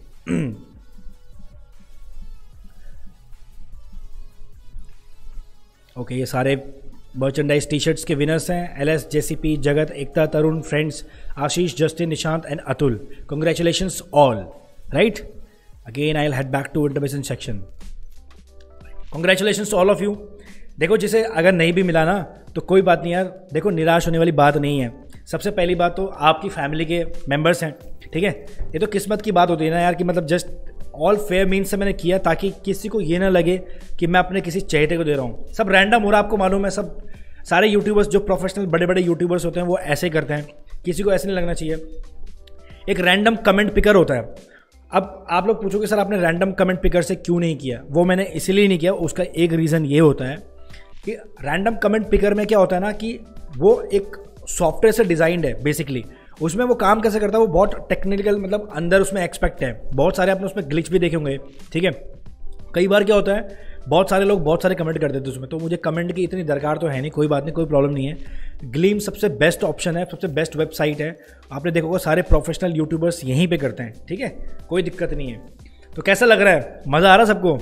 okay ये सारे मर्चेंडाइज टी शर्ट्स के विनर्स हैं, L S, JCP, Jagat, Ekta, Tarun, friends, Ashish, Justin, Nishant and Atul, congratulations all. Right, again I will head back to intermission section. Congratulations to all of you. देखो जिसे अगर नहीं भी मिला ना तो कोई बात नहीं यार, देखो निराश होने वाली बात नहीं है। सबसे पहली बात तो आपकी फैमिली के मेंबर्स हैं, ठीक है, ये तो किस्मत की बात होती है ना यार, कि मतलब जस्ट ऑल फेयर मीन्स से मैंने किया ताकि किसी को ये ना लगे कि मैं अपने किसी चहेते को दे रहा हूँ। सब रैंडम हो रहा है, आपको मालूम है, सब सारे यूट्यूबर्स जो प्रोफेशनल बड़े बड़े यूट्यूबर्स होते हैं वो ऐसे करते हैं, किसी को ऐसे नहीं लगना चाहिए। एक रैंडम कमेंट पिकर होता है। अब आप लोग पूछोगे सर आपने रैंडम कमेंट पिकर से क्यों नहीं किया, वो मैंने इसलिए नहीं किया, उसका एक रीज़न ये होता है कि रैंडम कमेंट पिकर में क्या होता है ना कि वो एक सॉफ्टवेयर से डिज़ाइंड है बेसिकली। उसमें वो काम कैसे करता है, वो बहुत टेक्निकल, मतलब अंदर उसमें एक्सपेक्ट है, बहुत सारे आपने उसमें ग्लिच भी देखे होंगे, ठीक है। कई बार क्या होता है, बहुत सारे लोग बहुत सारे कमेंट कर देते हैं उसमें, तो मुझे कमेंट की इतनी दरकार तो है नहीं, कोई बात नहीं, कोई प्रॉब्लम नहीं है। ग्लीम सबसे बेस्ट ऑप्शन है, सबसे बेस्ट वेबसाइट है, आपने देखोगे सारे प्रोफेशनल यूट्यूबर्स यहीं पे करते हैं, ठीक है, कोई दिक्कत नहीं है। तो कैसा लग रहा है, मज़ा आ रहा है सबको,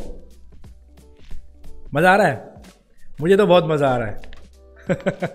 मज़ा आ रहा है, मुझे तो बहुत मज़ा आ रहा है।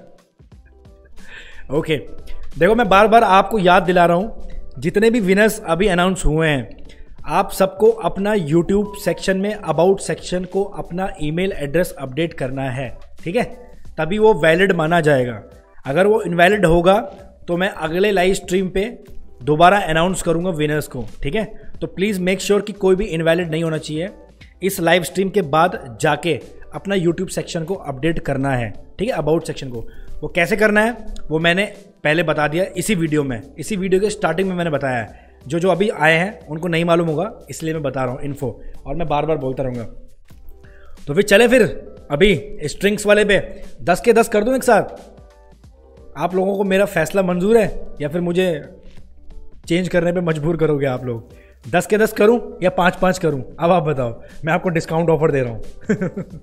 ओके देखो मैं बार बार आपको याद दिला रहा हूँ, जितने भी विनर्स अभी अनाउंस हुए हैं, आप सबको अपना यूट्यूब सेक्शन में अबाउट सेक्शन को अपना ईमेल एड्रेस अपडेट करना है, ठीक है, तभी वो वैलिड माना जाएगा। अगर वो इनवैलिड होगा तो मैं अगले लाइव स्ट्रीम पे दोबारा अनाउंस करूँगा विनर्स को, ठीक है। तो प्लीज़ मेक श्योर कि कोई भी इनवैलिड नहीं होना चाहिए। इस लाइव स्ट्रीम के बाद जाके अपना यूट्यूब सेक्शन को अपडेट करना है, ठीक है, अबाउट सेक्शन को। वो कैसे करना है वो मैंने पहले बता दिया इसी वीडियो में, इसी वीडियो के स्टार्टिंग में मैंने बताया है। जो जो अभी आए हैं उनको नहीं मालूम होगा, इसलिए मैं बता रहा हूँ इन्फो, और मैं बार बार बोलता रहूँगा। तो फिर चले फिर अभी स्ट्रिंग्स वाले पे दस के दस कर दूँ एक साथ। आप लोगों को मेरा फैसला मंजूर है या फिर मुझे चेंज करने पे मजबूर करोगे आप लोग? दस के दस करूँ या पाँच पाँच करूँ, अब आप बताओ, मैं आपको डिस्काउंट ऑफर दे रहा हूँ।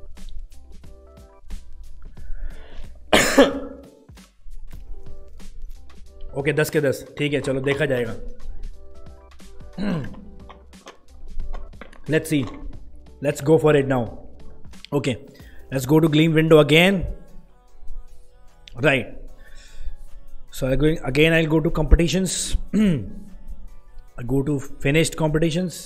ओके दस के दस ठीक है, चलो देखा जाएगा। Let's see, let's go for it now. Okay let's go to Gleam window again. Right, So I going again. I'll go to competitions. I go to finished competitions,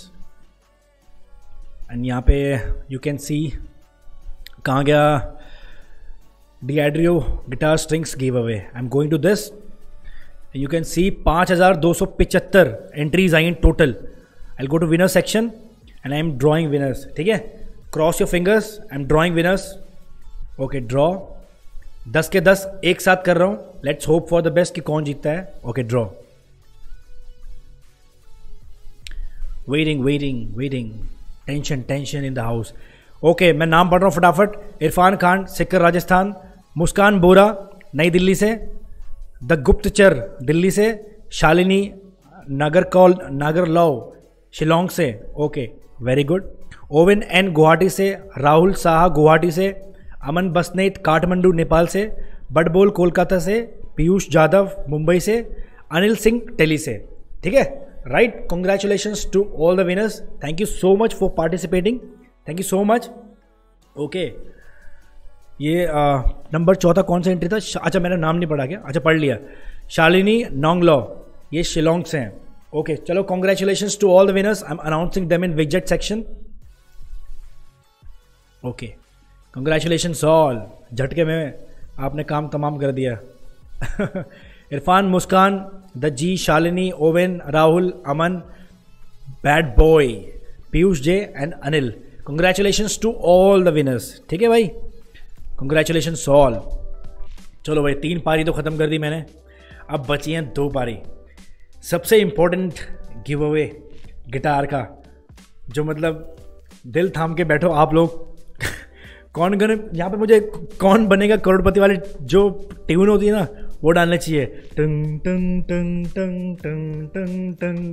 and यहाँ पे you can see कहाँ गया D'Addario guitar strings give away. I am going to this. You can see पाँच हज़ार दो सौ पिचहत्तर entries I in total. I go to winner section and I am drawing winners. ठीक है, cross your fingers. I am drawing winners. Okay, draw. दस के दस एक साथ कर रहा हूँ. Let's hope for the best कि कौन जीतता है. Okay, draw. Waiting waiting waiting. Tension tension in the house. Okay, मैं नाम पढ़ रहा हूँ फटाफट. इरफान खान, सिक्कर राजस्थान. मुस्कान बोरा, नई दिल्ली से. द गुप्तचर, दिल्ली से. शालिनी नागर कौल नागरलौ, शिलोंग से. Okay, very good. Owen N, Guwahati से. राहुल साहा, गुवाहाटी से. अमन बसनेट, काठमांडू, नेपाल से. बडबोल, कोलकाता से. पीयूष जाधव, मुंबई से. अनिल सिंह, दिल्ली से. ठीक है, right. Congratulations to all the winners. Thank you so much for participating. Thank you so much. Okay, ये नंबर चौथा कौन सा एंट्री था? अच्छा, मैंने नाम नहीं पढ़ा क्या? अच्छा, पढ़ लिया. शालिनी नोंगलॉ, ये शिलोंग से हैं. ओके, चलो, congratulations to all the winners. I am announcing them in विजेट सेक्शन. Okay, congratulations all. झटके में आपने काम तमाम कर दिया. Irfan, Muskan, the G, Shalini, Owen, Rahul, Aman, bad boy, Piyush J and Anil. Congratulations to all the winners. ठीक है भाई, कॉन्ग्रेचुलेशंस ऑल. चलो भाई, तीन पारी तो ख़त्म कर दी मैंने. अब बची हैं दो पारी. सबसे इम्पोर्टेंट गिव अवे गिटार का, जो मतलब दिल थाम के बैठो आप लोग. कौन गने यहाँ पे मुझे कौन बनेगा करोड़पति वाली जो ट्यून होती है ना, वो डालना चाहिए. टंग टंग टंग टंग टंग टंग टंग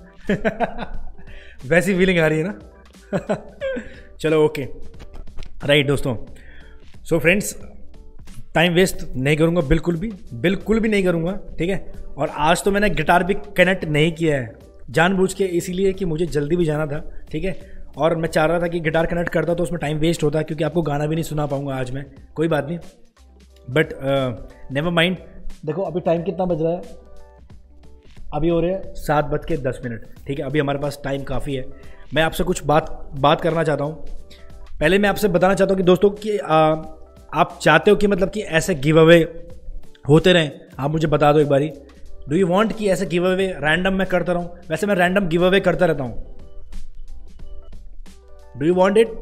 टंग. वैसी फीलिंग आ रही है ना. चलो, ओके, राइट दोस्तों. सो फ्रेंड्स, टाइम वेस्ट नहीं करूँगा, बिल्कुल भी बिल्कुल भी नहीं करूँगा. ठीक है, और आज तो मैंने गिटार भी कनेक्ट नहीं किया है जानबूझ के, इसीलिए कि मुझे जल्दी भी जाना था. ठीक है, और मैं चाह रहा था कि गिटार कनेक्ट करता तो उसमें टाइम वेस्ट होता, क्योंकि आपको गाना भी नहीं सुना पाऊँगा आज मैं. कोई बात नहीं, बट नेवर माइंड. देखो अभी टाइम कितना बज रहा है? अभी हो रहे हैं सात बज के दस मिनट. ठीक है, अभी हमारे पास टाइम काफ़ी है. मैं आपसे कुछ बात बात करना चाहता हूँ. पहले मैं आपसे बताना चाहता हूँ कि दोस्तों कि आ, आप चाहते हो कि मतलब कि ऐसे गिव अवे होते रहें? आप मुझे बता दो एक बारी. डू यू वांट कि ऐसे गिव अवे रैंडम मैं करता रहूँ? वैसे मैं रैंडम गिव अवे करता रहता हूँ. Do you want it?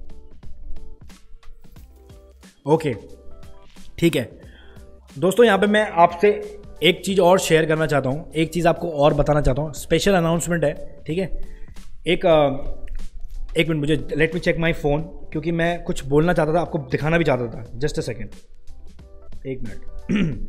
Okay, ठीक है दोस्तों. यहाँ पे मैं आपसे एक चीज़ और शेयर करना चाहता हूँ, एक चीज़ आपको और बताना चाहता हूँ. स्पेशल अनाउंसमेंट है. ठीक है, एक एक मिनट, मुझे let me check my phone, क्योंकि मैं कुछ बोलना चाहता था, आपको दिखाना भी चाहता था. जस्ट अ सेकेंड, एक मिनट.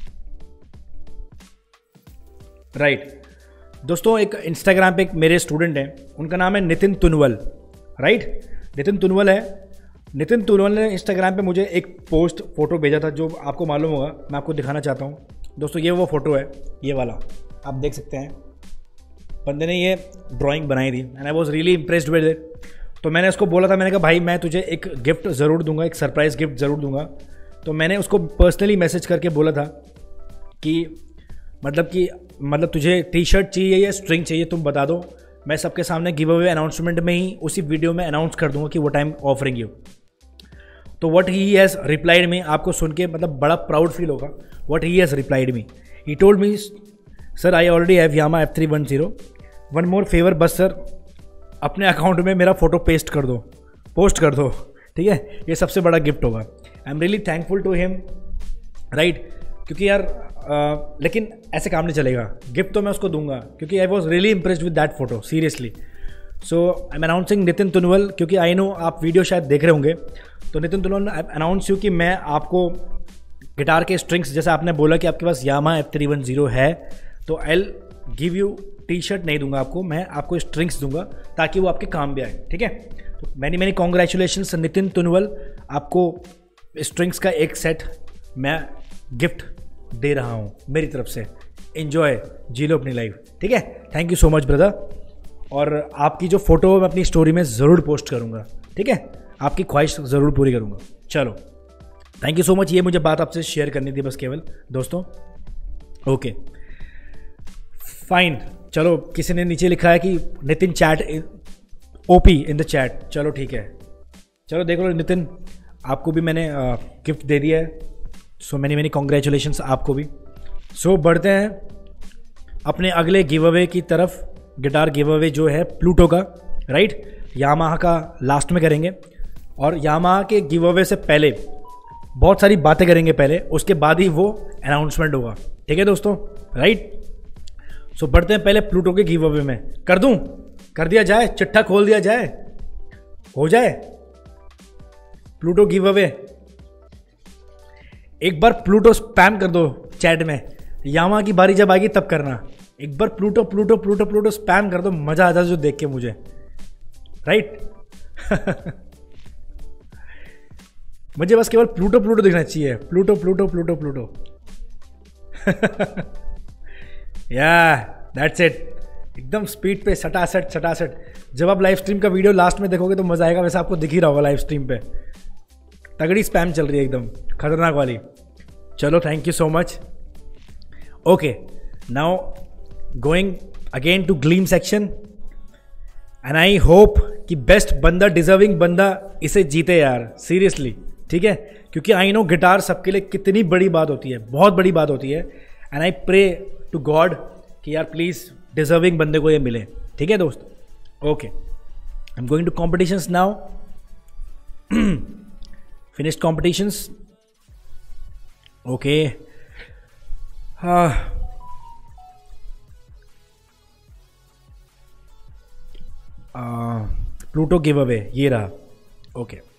राइट दोस्तों, एक इंस्टाग्राम पे एक मेरे स्टूडेंट हैं, उनका नाम है नितिन तुनवल. राइट, नितिन तुनवल है. नितिन तुनवल ने इंस्टाग्राम पे मुझे एक पोस्ट फोटो भेजा था, जो आपको मालूम होगा. मैं आपको दिखाना चाहता हूँ दोस्तों. ये वो फोटो है, ये वाला आप देख सकते हैं. बंदे ने ये ड्राइंग बनाई थी and I was really impressed with it. तो मैंने उसको बोला था, मैंने कहा भाई मैं तुझे एक गिफ्ट ज़रूर दूंगा, एक सरप्राइज़ गिफ्ट ज़रूर दूंगा. तो मैंने उसको पर्सनली मैसेज करके बोला था कि मतलब कि मतलब तुझे टी शर्ट चाहिए या स्ट्रिंग चाहिए, तुम बता दो. मैं सबके सामने गिव अवे अनाउंसमेंट में ही उसी वीडियो में अनाउंस कर दूंगा कि वो टाइम ऑफरिंग यू. तो what he has replied me, आपको सुन के मतलब बड़ा प्राउड फील होगा. What he has replied me, he told me, sir I already have Yamaha F three one zero. One more favour बस सर, अपने account में मेरा फोटो पेस्ट कर दो, पोस्ट कर दो. ठीक है, ये सबसे बड़ा गिफ्ट होगा. I am really thankful to him. Right, क्योंकि यार आ, लेकिन ऐसे काम नहीं चलेगा. गिफ्ट तो मैं उसको दूंगा, क्योंकि I was really impressed with that photo, seriously. So I am announcing Nitin Tunwal, क्योंकि आई नो आप वीडियो शायद देख रहे होंगे. तो नितिन तुनवल ने अनाउंस यू कि मैं आपको गिटार के स्ट्रिंग्स, जैसे आपने बोला कि आपके पास Yamaha F three one zero है, तो I will give you T shirt नहीं दूंगा आपको, मैं आपको स्ट्रिंग्स दूंगा ताकि वो आपके काम भी आए. ठीक है, तो many many congratulations Nitin Tunwal, आपको स्ट्रिंग्स का एक सेट मैं गिफ्ट दे रहा हूँ मेरी तरफ से. एंजॉय, जी लो अपनी लाइफ. ठीक है, thank you so much brother. और आपकी जो फोटो मैं अपनी स्टोरी में ज़रूर पोस्ट करूँगा. ठीक है, आपकी ख्वाहिश ज़रूर पूरी करूँगा. चलो, थैंक यू सो मच. ये मुझे बात आपसे शेयर करनी थी बस केवल दोस्तों. ओके फाइन, चलो किसी ने नीचे लिखा है कि Nitin chat OP in the chat, चलो ठीक है, चलो देख लो नितिन, आपको भी मैंने गिफ्ट दे दिया है, सो मैनी मैनी कॉन्ग्रेचुलेशंस आपको भी। सो so, बढ़ते हैं अपने अगले गिव अवे की तरफ। गिटार गिव अवे जो है प्लूटो का, राइट, यामाहा का लास्ट में करेंगे, और यामाहा के गिव अवे से पहले बहुत सारी बातें करेंगे पहले, उसके बाद ही वो अनाउंसमेंट होगा, ठीक है दोस्तों, राइट। सो so, बढ़ते हैं पहले प्लूटो के गिव अवे में। कर दूं, कर दिया जाए, चिट्ठा खोल दिया जाए, हो जाए प्लूटो गिव अवे। एक बार प्लूटो स्पैम कर दो चैट में, यामाहा की बारी जब आएगी तब करना। एक बार Pluto Pluto Pluto Pluto spam कर दो, मजा आ जाए जो देख के मुझे, राइट। मुझे बस केवल प्लूटो प्लूटो दिखना चाहिए, प्लूटो प्लूटो प्लूटो प्लूटो। या दैट्स इट, एकदम स्पीड पे सटासट सटासट। जब आप लाइव स्ट्रीम का वीडियो लास्ट में देखोगे तो मजा आएगा, वैसे आपको दिख ही रहा होगा लाइव स्ट्रीम पे, तगड़ी स्पैम चल रही है एकदम खतरनाक वाली। चलो thank you so much. Okay now going again to Gleam section, and I hope कि बेस्ट बंदा, डिजर्विंग बंदा इसे जीते यार, सीरियसली, ठीक है, क्योंकि आई नो गिटार सबके लिए कितनी बड़ी बात होती है, बहुत बड़ी बात होती है, and I pray to God कि यार प्लीज डिजर्विंग बंदे को ये मिले, ठीक है दोस्त। Okay I am going to competitions now, finished competitions. Okay हाँ, प्लूटो गिव अवे ये रहा। Okay okay.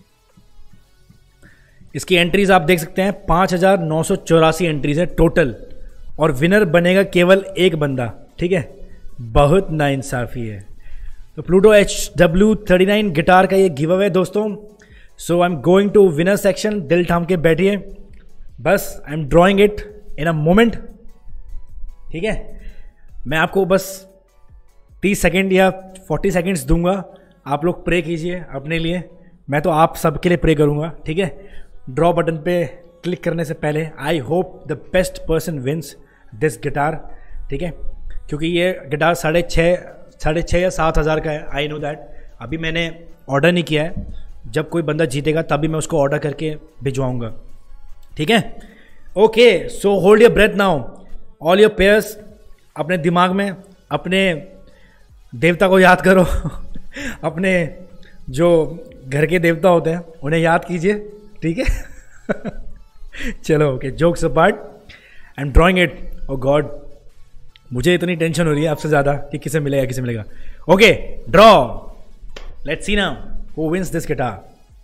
इसकी एंट्रीज आप देख सकते हैं, पाँच हजार नौ सौ चौरासी एंट्रीज है टोटल, और विनर बनेगा केवल एक बंदा, ठीक है, बहुत नाइंसाफी है। तो Pluto H W thirty nine guitar का ये गिव अवे दोस्तों। So I am going to winner section, दिल थाम के बैठिए, बस I am drawing it in a moment, ठीक है। मैं आपको बस तीस सेकेंड या चालीस सेकेंड्स दूंगा, आप लोग प्रे कीजिए अपने लिए, मैं तो आप सबके लिए प्रे करूंगा, ठीक है। ड्रॉ बटन पे क्लिक करने से पहले I hope the best person wins this guitar, ठीक है, क्योंकि ये गिटार साढ़े छः साढ़े छः या सात हज़ार का है, आई नो दैट। अभी मैंने ऑर्डर नहीं किया है, जब कोई बंदा जीतेगा तभी मैं उसको ऑर्डर करके भिजवाऊंगा, ठीक है। Okay so hold your breath now, all your prayers, अपने दिमाग में अपने देवता को याद करो अपने जो घर के देवता होते हैं उन्हें याद कीजिए, ठीक है। चलो okay, jokes apart, I am drawing it. Oh God, मुझे इतनी टेंशन हो रही है आपसे ज़्यादा कि किसे मिलेगा किसे मिलेगा। Okay draw, let's see now who wins this guitar.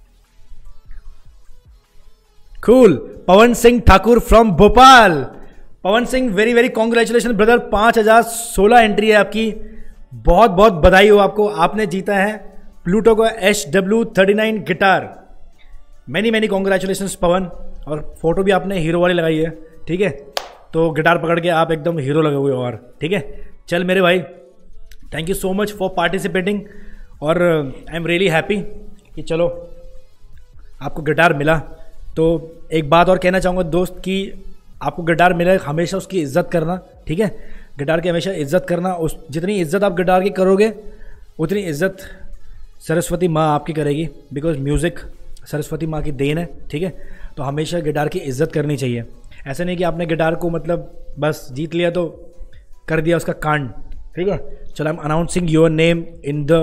Cool, Pawan Singh Thakur from Bhopal. Pawan Singh very very congratulation brother, पाँच हजार सोलह एंट्री है आपकी, बहुत बहुत बधाई हो आपको, आपने जीता है प्लूटो का H W thirty nine guitar. Many many congratulation Pawan, और फोटो भी आपने हीरो वाली लगाई है, ठीक है, तो गिटार पकड़ के आप एकदम हीरो लगे हुए हो, और ठीक है। चल मेरे भाई, thank you so much for participating, और आई एम रियली हैप्पी कि चलो आपको गिटार मिला। तो एक बात और कहना चाहूँगा दोस्त कि आपको गिटार मिला, हमेशा उसकी इज्जत करना, ठीक है, गिटार की हमेशा इज्जत करना। उस जितनी इज्जत आप गिटार की करोगे उतनी इज्जत सरस्वती माँ आपकी करेगी, बिकॉज म्यूज़िक सरस्वती माँ की देन है, ठीक है। तो हमेशा गिटार की इज्जत करनी चाहिए, ऐसा नहीं कि आपने गिटार को मतलब बस जीत लिया तो कर दिया उसका कांड, ठीक है। चलो I am announcing your name in the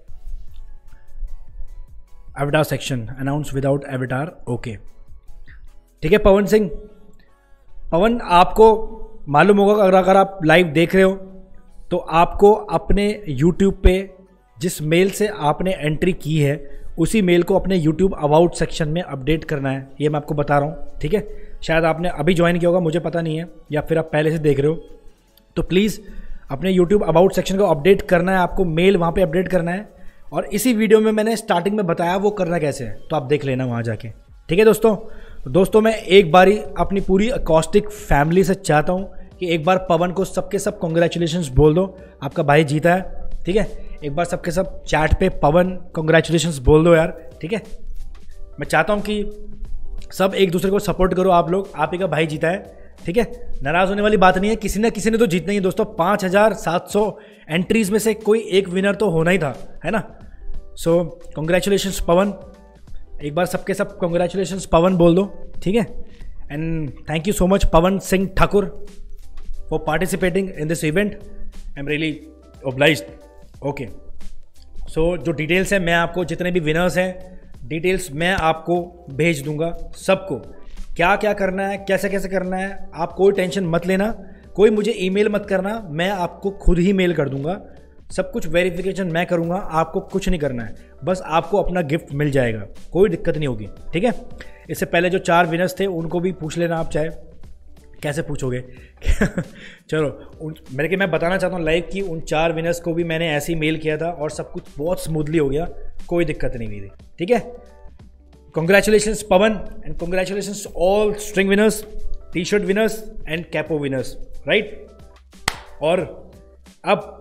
avatar section, announce without avatar, okay, ठीक है। पवन सिंह, पवन आपको मालूम होगा, अगर अगर आप लाइव देख रहे हो तो आपको अपने यूट्यूब पे जिस मेल से आपने एंट्री की है उसी मेल को अपने यूट्यूब अबाउट सेक्शन में अपडेट करना है, ये मैं आपको बता रहा हूँ, ठीक है। शायद आपने अभी ज्वाइन किया होगा, मुझे पता नहीं है, या फिर आप पहले से देख रहे हो, तो प्लीज़ अपने यूट्यूब अबाउट सेक्शन को अपडेट करना है, आपको मेल वहाँ पे अपडेट करना है। और इसी वीडियो में मैंने स्टार्टिंग में बताया वो करना कैसे है, तो आप देख लेना वहाँ जाके, ठीक है दोस्तों। दोस्तों मैं एक बारी अपनी पूरी अकॉस्टिक फैमिली से चाहता हूँ कि एक बार पवन को सबके सब कॉन्ग्रेचुलेशंस बोल दो, आपका भाई जीता है, ठीक है। एक बार सबके सब चैट पे पवन कॉन्ग्रेचुलेशंस बोल दो यार, ठीक है। मैं चाहता हूँ कि सब एक दूसरे को सपोर्ट करो, आप लोग, आप ही का भाई जीता है, ठीक है, नाराज़ होने वाली बात नहीं है, किसी ना किसी ने तो जीतना ही है दोस्तों। पाँच हज़ार सात सौ एंट्रीज में से कोई एक विनर तो होना ही था, है ना। सो कॉन्ग्रेचुलेशंस पवन, एक बार सबके सब कॉन्ग्रेचुलेशंस पवन बोल दो, ठीक है। And thank you so much Pawan Singh Thakur for participating in this event, I am really obliged. Okay, so जो डिटेल्स हैं मैं आपको, जितने भी विनर्स हैं डिटेल्स मैं आपको भेज दूंगा, सबको क्या क्या करना है, कैसे कैसे करना है, आप कोई टेंशन मत लेना, कोई मुझे ईमेल मत करना, मैं आपको खुद ही मेल कर दूंगा, सब कुछ वेरिफिकेशन मैं करूंगा, आपको कुछ नहीं करना है, बस आपको अपना गिफ्ट मिल जाएगा, कोई दिक्कत नहीं होगी, ठीक है। इससे पहले जो चार विनर्स थे उनको भी पूछ लेना आप, चाहे कैसे पूछोगे चलो उन मेरे के मैं बताना चाहता हूँ लाइव कि उन चार विनर्स को भी मैंने ऐसे ही मेल किया था और सब कुछ बहुत स्मूथली हो गया, कोई दिक्कत नहीं हुई थी, ठीक है। Congratulations Pawan and congratulations all string winners, T shirt winners and capo winners, right. और अब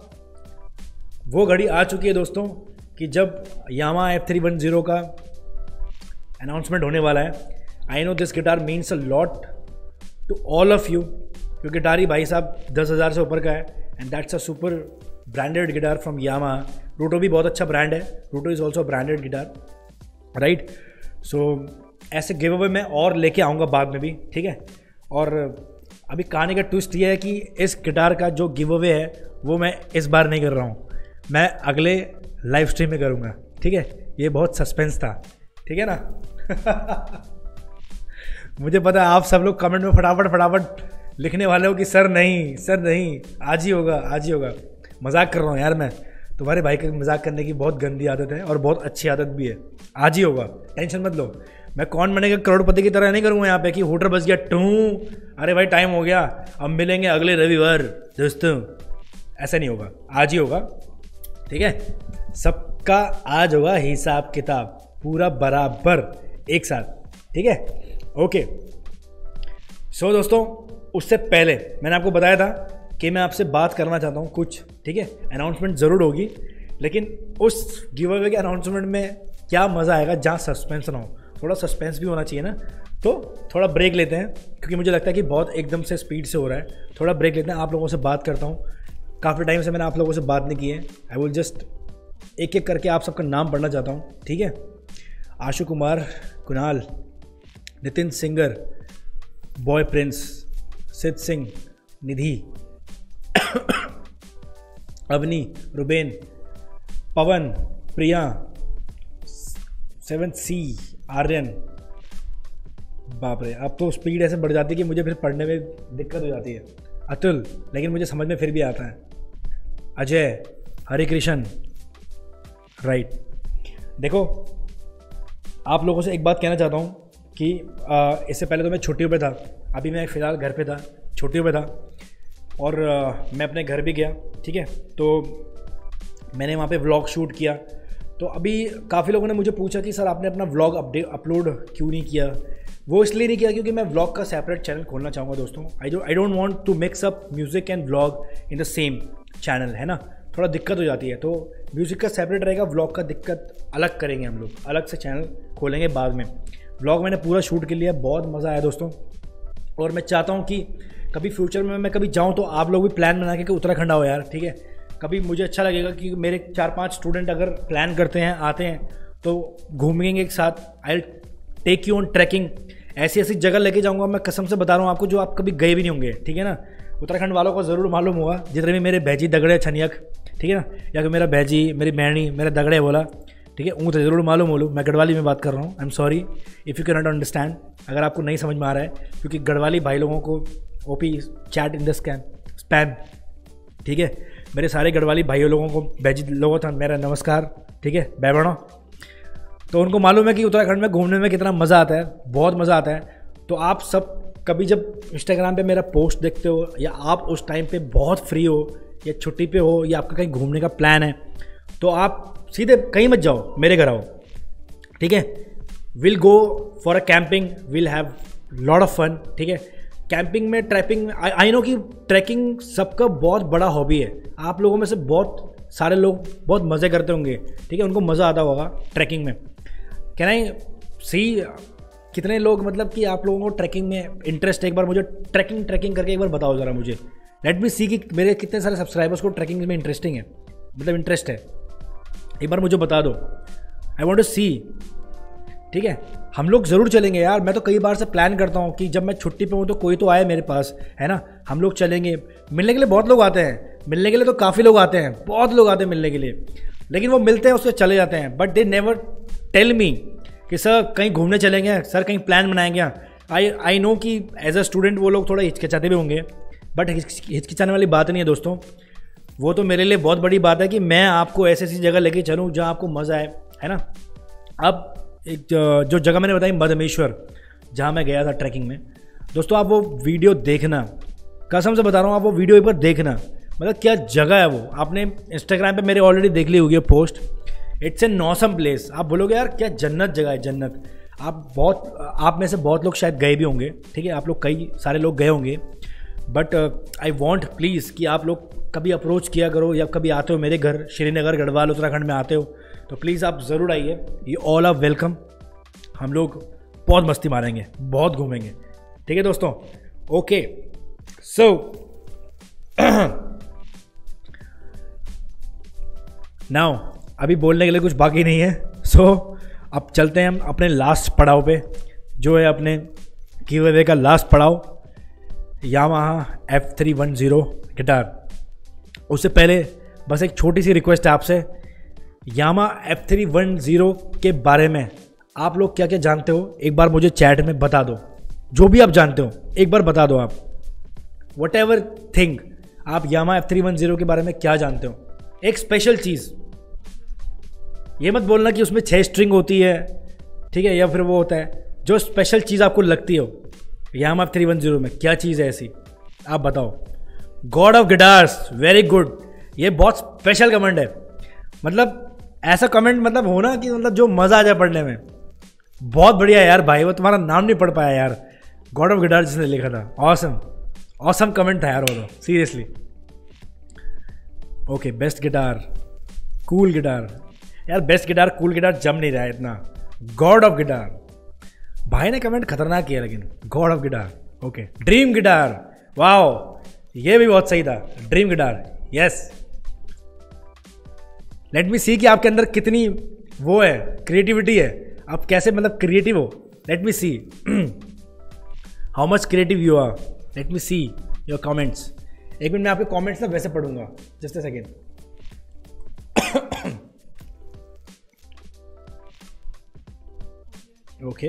वो घड़ी आ चुकी है दोस्तों कि जब Yamaha F three one zero का अनाउंसमेंट होने वाला है। I know this guitar means a lot to all of you, क्योंकि गिटार ही भाई साहब दस हज़ार से ऊपर का है and that's a super branded guitar from Yamaha. Pluto भी बहुत अच्छा ब्रांड है, Pluto is also branded guitar, right. So ऐसे गिव अवे मैं और लेके आऊँगा बाद में भी, ठीक है। और अभी कहानी का ट्विस्ट ये है कि इस गिटार का जो गिव अवे है वो मैं इस बार नहीं कर रहा हूँ, मैं अगले लाइव स्ट्रीम में करूँगा, ठीक है। ये बहुत सस्पेंस था, ठीक है ना मुझे पता है आप सब लोग कमेंट में फटाफट फटाफट लिखने वाले हो कि सर नहीं सर नहीं आज ही होगा आज ही होगा। मजाक कर रहा हूँ यार, मैं तुम्हारे भाई का मजाक करने की बहुत गंदी आदत है और बहुत अच्छी आदत भी है, आज ही होगा, टेंशन मत लो। मैं कौन बनेगा करोड़पति की तरह नहीं करूँगा यहाँ पे कि होटर बज गया टू, अरे भाई टाइम हो गया अब मिलेंगे अगले रविवार दोस्तों, ऐसा नहीं होगा, आज ही होगा, ठीक है। सबका आज होगा हिसाब किताब पूरा बराबर एक साथ, ठीक है, ओके। सो दोस्तों उससे पहले मैंने आपको बताया था कि मैं आपसे बात करना चाहता हूँ कुछ, ठीक है। अनाउंसमेंट ज़रूर होगी, लेकिन उस गिव अवे के अनाउंसमेंट में क्या मज़ा आएगा जहाँ सस्पेंस ना हो, थोड़ा सस्पेंस भी होना चाहिए ना। तो थोड़ा ब्रेक लेते हैं क्योंकि मुझे लगता है कि बहुत एकदम से स्पीड से हो रहा है, थोड़ा ब्रेक लेते हैं, आप लोगों से बात करता हूँ। काफ़ी टाइम से मैंने आप लोगों से बात नहीं की है, आई विल जस्ट एक एक करके आप सबका नाम पढ़ना चाहता हूँ, ठीक है। Ashu Kumar, Kunal, Nitin singer, boy prince, Siddh Singh, Nidhi, Avni, Ruben, Pawan, Priya, seven C, Aryan. बाप रे अब तो स्पीड ऐसे बढ़ जाती है कि मुझे फिर पढ़ने में दिक्कत हो जाती है। अतुल, लेकिन मुझे समझ में फिर भी आता है। अजय, हरे कृष्ण, राइट। देखो आप लोगों से एक बात कहना चाहता हूँ कि आ, इससे पहले तो मैं छुट्टियों पे था, अभी मैं फ़िलहाल घर पे था, छुट्टियों पे था और आ, मैं अपने घर भी गया, ठीक है। तो मैंने वहाँ पे व्लॉग शूट किया। तो अभी काफ़ी लोगों ने मुझे पूछा कि सर आपने अपना व्लॉग अपडेट अपलोड क्यों नहीं किया। वो इसलिए नहीं किया क्योंकि मैं व्लॉग का सेपरेट चैनल खोलना चाहूँगा दोस्तों। I do I don't want to mix up music and vlog in the same channel, है ना, थोड़ा दिक्कत हो जाती है। तो म्यूज़िक का सेपरेट रहेगा, व्लॉग का दिक्कत अलग करेंगे हम लोग, अलग से चैनल खोलेंगे बाद में। व्लॉग मैंने पूरा शूट कर लिया, बहुत मज़ा आया दोस्तों। और मैं चाहता हूँ कि कभी फ्यूचर में मैं कभी जाऊँ तो आप लोग भी प्लान बना के कि उत्तराखंड आओ यार, ठीक है। कभी मुझे अच्छा लगेगा कि मेरे चार पांच स्टूडेंट अगर प्लान करते हैं, आते हैं तो घूमेंगे एक साथ। I will take you on trekking, ऐसी ऐसी जगह लेके जाऊँगा, मैं कसम से बता रहा हूँ आपको, जो आप कभी गए भी नहीं होंगे, ठीक है ना। उत्तराखंड वालों को ज़रूर मालूम होगा, जितने भी मेरे भैजी दगड़े छनियक, ठीक है ना, या कि मेरा भैजी, मेरी मैणी, मेरे दगड़े बोला, ठीक है, ऊँ तो ज़रूर मालूम हो लूँ। मैं गढ़वाली में बात कर रहा हूँ, I am sorry if you can not understand, अगर आपको नहीं समझ में आ रहा है, क्योंकि गढ़वाली भाई लोगों को OP chat in the scam spam, ठीक है। मेरे सारे गढ़वाली भाइयों लोगों को, भैजी लोगों था मेरा नमस्कार, ठीक है, बैबड़ो। तो उनको मालूम है कि उत्तराखंड में घूमने में कितना मज़ा आता है, बहुत मज़ा आता है। तो आप सब कभी जब इंस्टाग्राम पे मेरा पोस्ट देखते हो, या आप उस टाइम पे बहुत फ्री हो या छुट्टी पे हो, या आपका कहीं घूमने का प्लान है, तो आप सीधे कहीं मत जाओ, मेरे घर आओ, ठीक है। Will go for a camping, will have lot of fun, ठीक है। कैंपिंग में, ट्रैपिंग में, आई नो कि ट्रैकिंग सबका बहुत बड़ा हॉबी है। आप लोगों में से बहुत सारे लोग बहुत मज़े करते होंगे, ठीक है, उनको मज़ा आता होगा ट्रैकिंग में। कैन आई सी कितने लोग मतलब कि आप लोगों को ट्रैकिंग में इंटरेस्ट है, एक बार मुझे ट्रैकिंग ट्रैकिंग करके एक बार बताओ ज़रा मुझे। लेट मी सी कि मेरे कितने सारे सब्सक्राइबर्स को ट्रैकिंग में इंटरेस्टिंग है, मतलब इंटरेस्ट है, एक बार मुझे बता दो। I want to see. ठीक है, हम लोग ज़रूर चलेंगे यार। मैं तो कई बार से प्लान करता हूँ कि जब मैं छुट्टी पे हूँ तो कोई तो आए मेरे पास, है ना, हम लोग चलेंगे। मिलने के लिए बहुत लोग आते हैं, मिलने के लिए तो काफ़ी लोग आते हैं, बहुत लोग आते हैं मिलने के लिए, लेकिन वो मिलते हैं उससे चले जाते हैं। But they never tell me कि सर कहीं घूमने चलेंगे, सर कहीं प्लान बनाएंगे। आई आई नो कि एज अ स्टूडेंट वो लोग थोड़ा हिचकिचाते भी होंगे, बट हिचकिचाने वाली बात नहीं है दोस्तों। वो तो मेरे लिए बहुत बड़ी बात है कि मैं आपको ऐसी ऐसी जगह लेके चलूँ जहाँ आपको मज़ा आए, है ना। अब एक जो जगह मैंने बताई मधमेश्वर, जहाँ मैं गया था ट्रैकिंग में, दोस्तों आप वो वीडियो देखना, कसम से बता रहा हूँ, आप वो वीडियो एक बार देखना। मतलब क्या जगह है वो, आपने इंस्टाग्राम पे मेरे ऑलरेडी देख ली होगी post. It's an awesome place. आप बोलोगे यार क्या जन्नत जगह है, जन्नत। आप बहुत आप में से बहुत लोग शायद गए भी होंगे, ठीक है, आप लोग कई सारे लोग गए होंगे, बट आई वॉन्ट प्लीज़ कि आप लोग कभी अप्रोच किया करो, या कभी आते हो मेरे घर श्रीनगर गढ़वाल उत्तराखंड में आते हो तो प्लीज़ आप ज़रूर आइए। ये ऑल आर वेलकम। हम लोग बहुत मस्ती मारेंगे, बहुत घूमेंगे, ठीक है दोस्तों। ओके सो नाउ अभी बोलने के लिए कुछ बाकी नहीं है। सो so, अब चलते हैं हम अपने लास्ट पड़ाव पे, जो है अपने गिव का लास्ट पड़ाव, Yamaha F three one zero guitar. उससे पहले बस एक छोटी सी रिक्वेस्ट है आपसे, Yamaha F three one zero के बारे में आप लोग क्या क्या जानते हो एक बार मुझे चैट में बता दो। जो भी आप जानते हो एक बार बता दो आप, वट एवर थिंग, आप Yamaha F three one zero के बारे में क्या जानते हो। एक स्पेशल चीज़, ये मत बोलना कि उसमें छः स्ट्रिंग होती है, ठीक है, या फिर वो होता है, जो स्पेशल चीज़ आपको लगती हो Yamaha F three one zero में, क्या चीज़ है ऐसी, आप बताओ। God of guitars, very good. ये बहुत स्पेशल कमेंट है, मतलब ऐसा कमेंट मतलब होना कि मतलब जो मज़ा आ जाए पढ़ने में। बहुत बढ़िया यार भाई, वो तुम्हारा नाम नहीं पढ़ पाया यार, गॉड ऑफ गिटार जिसने लिखा था। ऑसम ऑसम कमेंट था यार वो तो, seriously. Okay, best guitar, cool guitar. यार बेस्ट गिटार कूल गिटार जम नहीं रहा है इतना। गॉड ऑफ गिटार, भाई ने कमेंट खतरनाक किया, लेकिन God of guitar. Okay, dream guitar, wow, ये भी बहुत सही था, dream guitar, yes. Let me see कि आपके अंदर कितनी वो है, क्रिएटिविटी है, आप कैसे मतलब क्रिएटिव हो। Let me see how much creative you are. Let me see your comments. एक मिनट मैं आपके कमेंट्स ना वैसे पढ़ूंगा, just a second. Okay,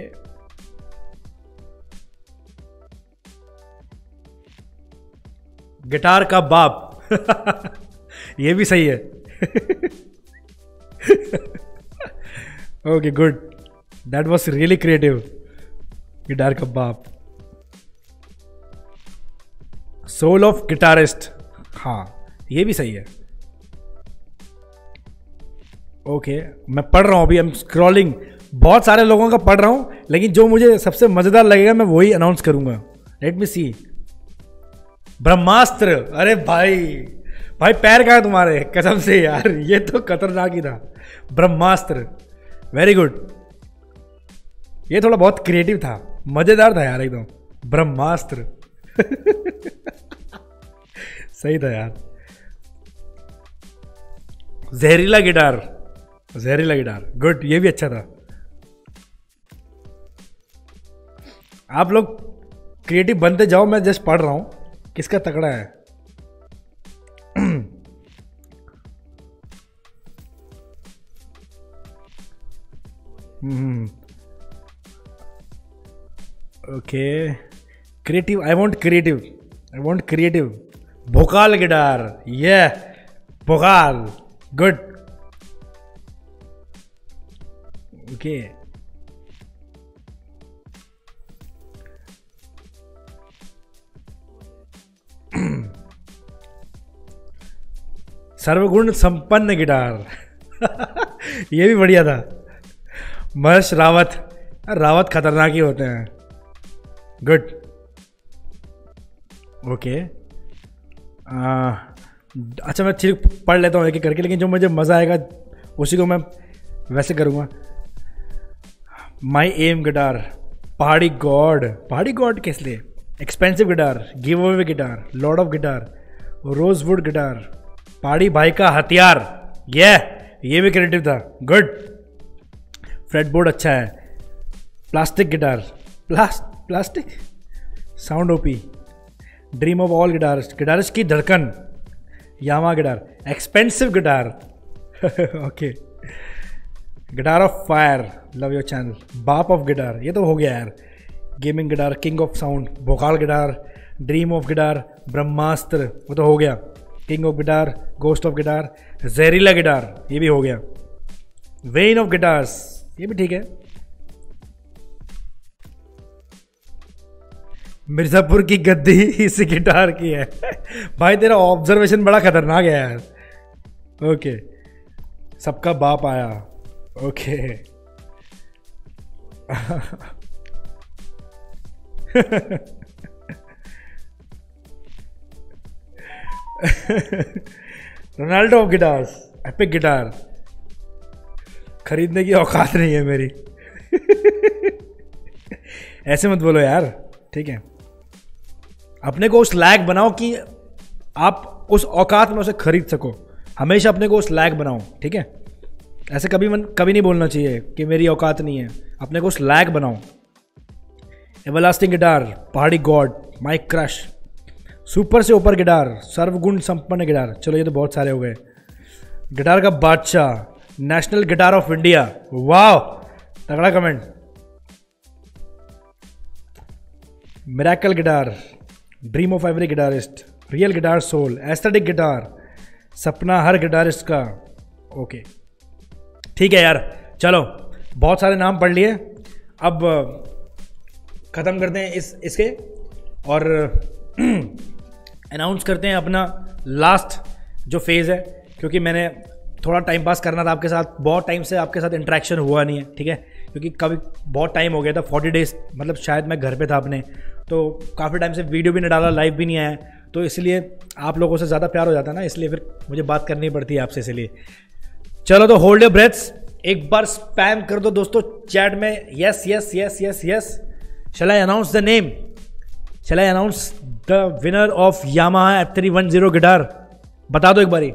guitar का बाप ये भी सही है। Okay good, that was really creative. Guitar का बाप, सोल ऑफ गिटारिस्ट, हाँ ये भी सही है। ओके okay, मैं पढ़ रहा हूं अभी, आई एम स्क्रॉलिंग, बहुत सारे लोगों का पढ़ रहा हूं, लेकिन जो मुझे सबसे मजेदार लगेगा मैं वही अनाउंस करूंगा। लेट मी सी। ब्रह्मास्त्र, अरे भाई भाई पैर कहाँ है तुम्हारे, कसम से यार ये तो खतरनाक ही था। Brahmastra, very good. ये थोड़ा बहुत क्रिएटिव था, मजेदार था यार एकदम। ब्रह्मास्त्र सही था यार। जहरीला गिटार, जहरीला गिटार, गुड, ये भी अच्छा था। आप लोग क्रिएटिव बनते जाओ, मैं जस्ट पढ़ रहा हूं किसका तगड़ा है। Okay, creative, I want creative, I want creative. भोकाल गिटार, ये भोकाल, गुड। ओके, सर्वगुण संपन्न गिटार ये भी बढ़िया था। महेश रावत, रावत खतरनाक ही होते हैं, गुड। ओके, अच्छा मैं ठीक पढ़ लेता हूँ एक एक करके, लेकिन जो मुझे मज़ा आएगा उसी को मैं वैसे करूँगा। माई एम गिटार, पहाड़ी गॉड, पहाड़ी गॉड किस लिए? Expensive guitar, giveaway guitar, lord of guitar, rosewood guitar, पहाड़ी भाई का हथियार, ये ये भी क्रिएटिव था, गुड। फ्रेटबोर्ड अच्छा है, plastic guitar, plast plastic sound OP, dream of all guitarist, guitarist की धड़कन, Yamaha guitar, expensive guitar, okay, guitar of fire, love your channel, बाप ऑफ गिटार, ये तो हो गया यार, gaming guitar, king of sound, भोकाल guitar, dream of guitar, Brahmastra, वो तो हो गया, king of guitar, ghost of guitar, जहरीला गिटार, ये भी हो गया, वेन ऑफ गिटार्स, ये भी ठीक है, मिर्जापुर की गद्दी इस गिटार की है। भाई तेरा ऑब्जर्वेशन बड़ा खतरनाक है यार। ओके, सबका बाप आया, okay. Ronaldo of guitars, epic guitar, खरीदने की औकात नहीं है मेरी। ऐसे मत बोलो यार, ठीक है। अपने को उस लायक बनाओ कि आप उस औकात में उसे खरीद सको। हमेशा अपने को उस लायक बनाओ, ठीक है। ऐसे कभी मन कभी नहीं बोलना चाहिए कि मेरी औकात नहीं है। अपने को उस लायक बनाओ। एवरलास्टिंग गिटार, पहाड़ी गॉड, माई क्रश, सुपर से ऊपर गिटार, सर्वगुण संपन्न गिटार। चलो ये तो बहुत सारे हो गए। गिटार का बादशाह, नेशनल गिटार ऑफ इंडिया, वाह तगड़ा comment. Miracle guitar, dream of every guitarist, real guitar soul, aesthetic guitar, सपना हर गिटारिस्ट का। ओके ठीक है यार, चलो बहुत सारे नाम पढ़ लिए। अब ख़त्म करते हैं इस इसके और अनाउंस करते हैं अपना लास्ट जो फेज़ है, क्योंकि मैंने थोड़ा टाइम पास करना था आपके साथ। बहुत टाइम से आपके साथ इंटरेक्शन हुआ नहीं है, ठीक है, क्योंकि कभी बहुत टाइम हो गया था, फोर्टी डेज, मतलब शायद मैं घर पे था अपने, तो काफ़ी टाइम से वीडियो भी नहीं डाला, लाइव भी नहीं आया, तो इसलिए आप लोगों से ज़्यादा प्यार हो जाता है ना, इसलिए फिर मुझे बात करनी पड़ती है आपसे, इसलिए। चलो तो होल्ड योर ब्रेथ्स, एक बार स्पैम कर दो दोस्तों चैट में, yes yes yes yes yes. Shall I announce the name, shall I announce the winner of Yamaha F three one zero guitar? बता दो एक बारी।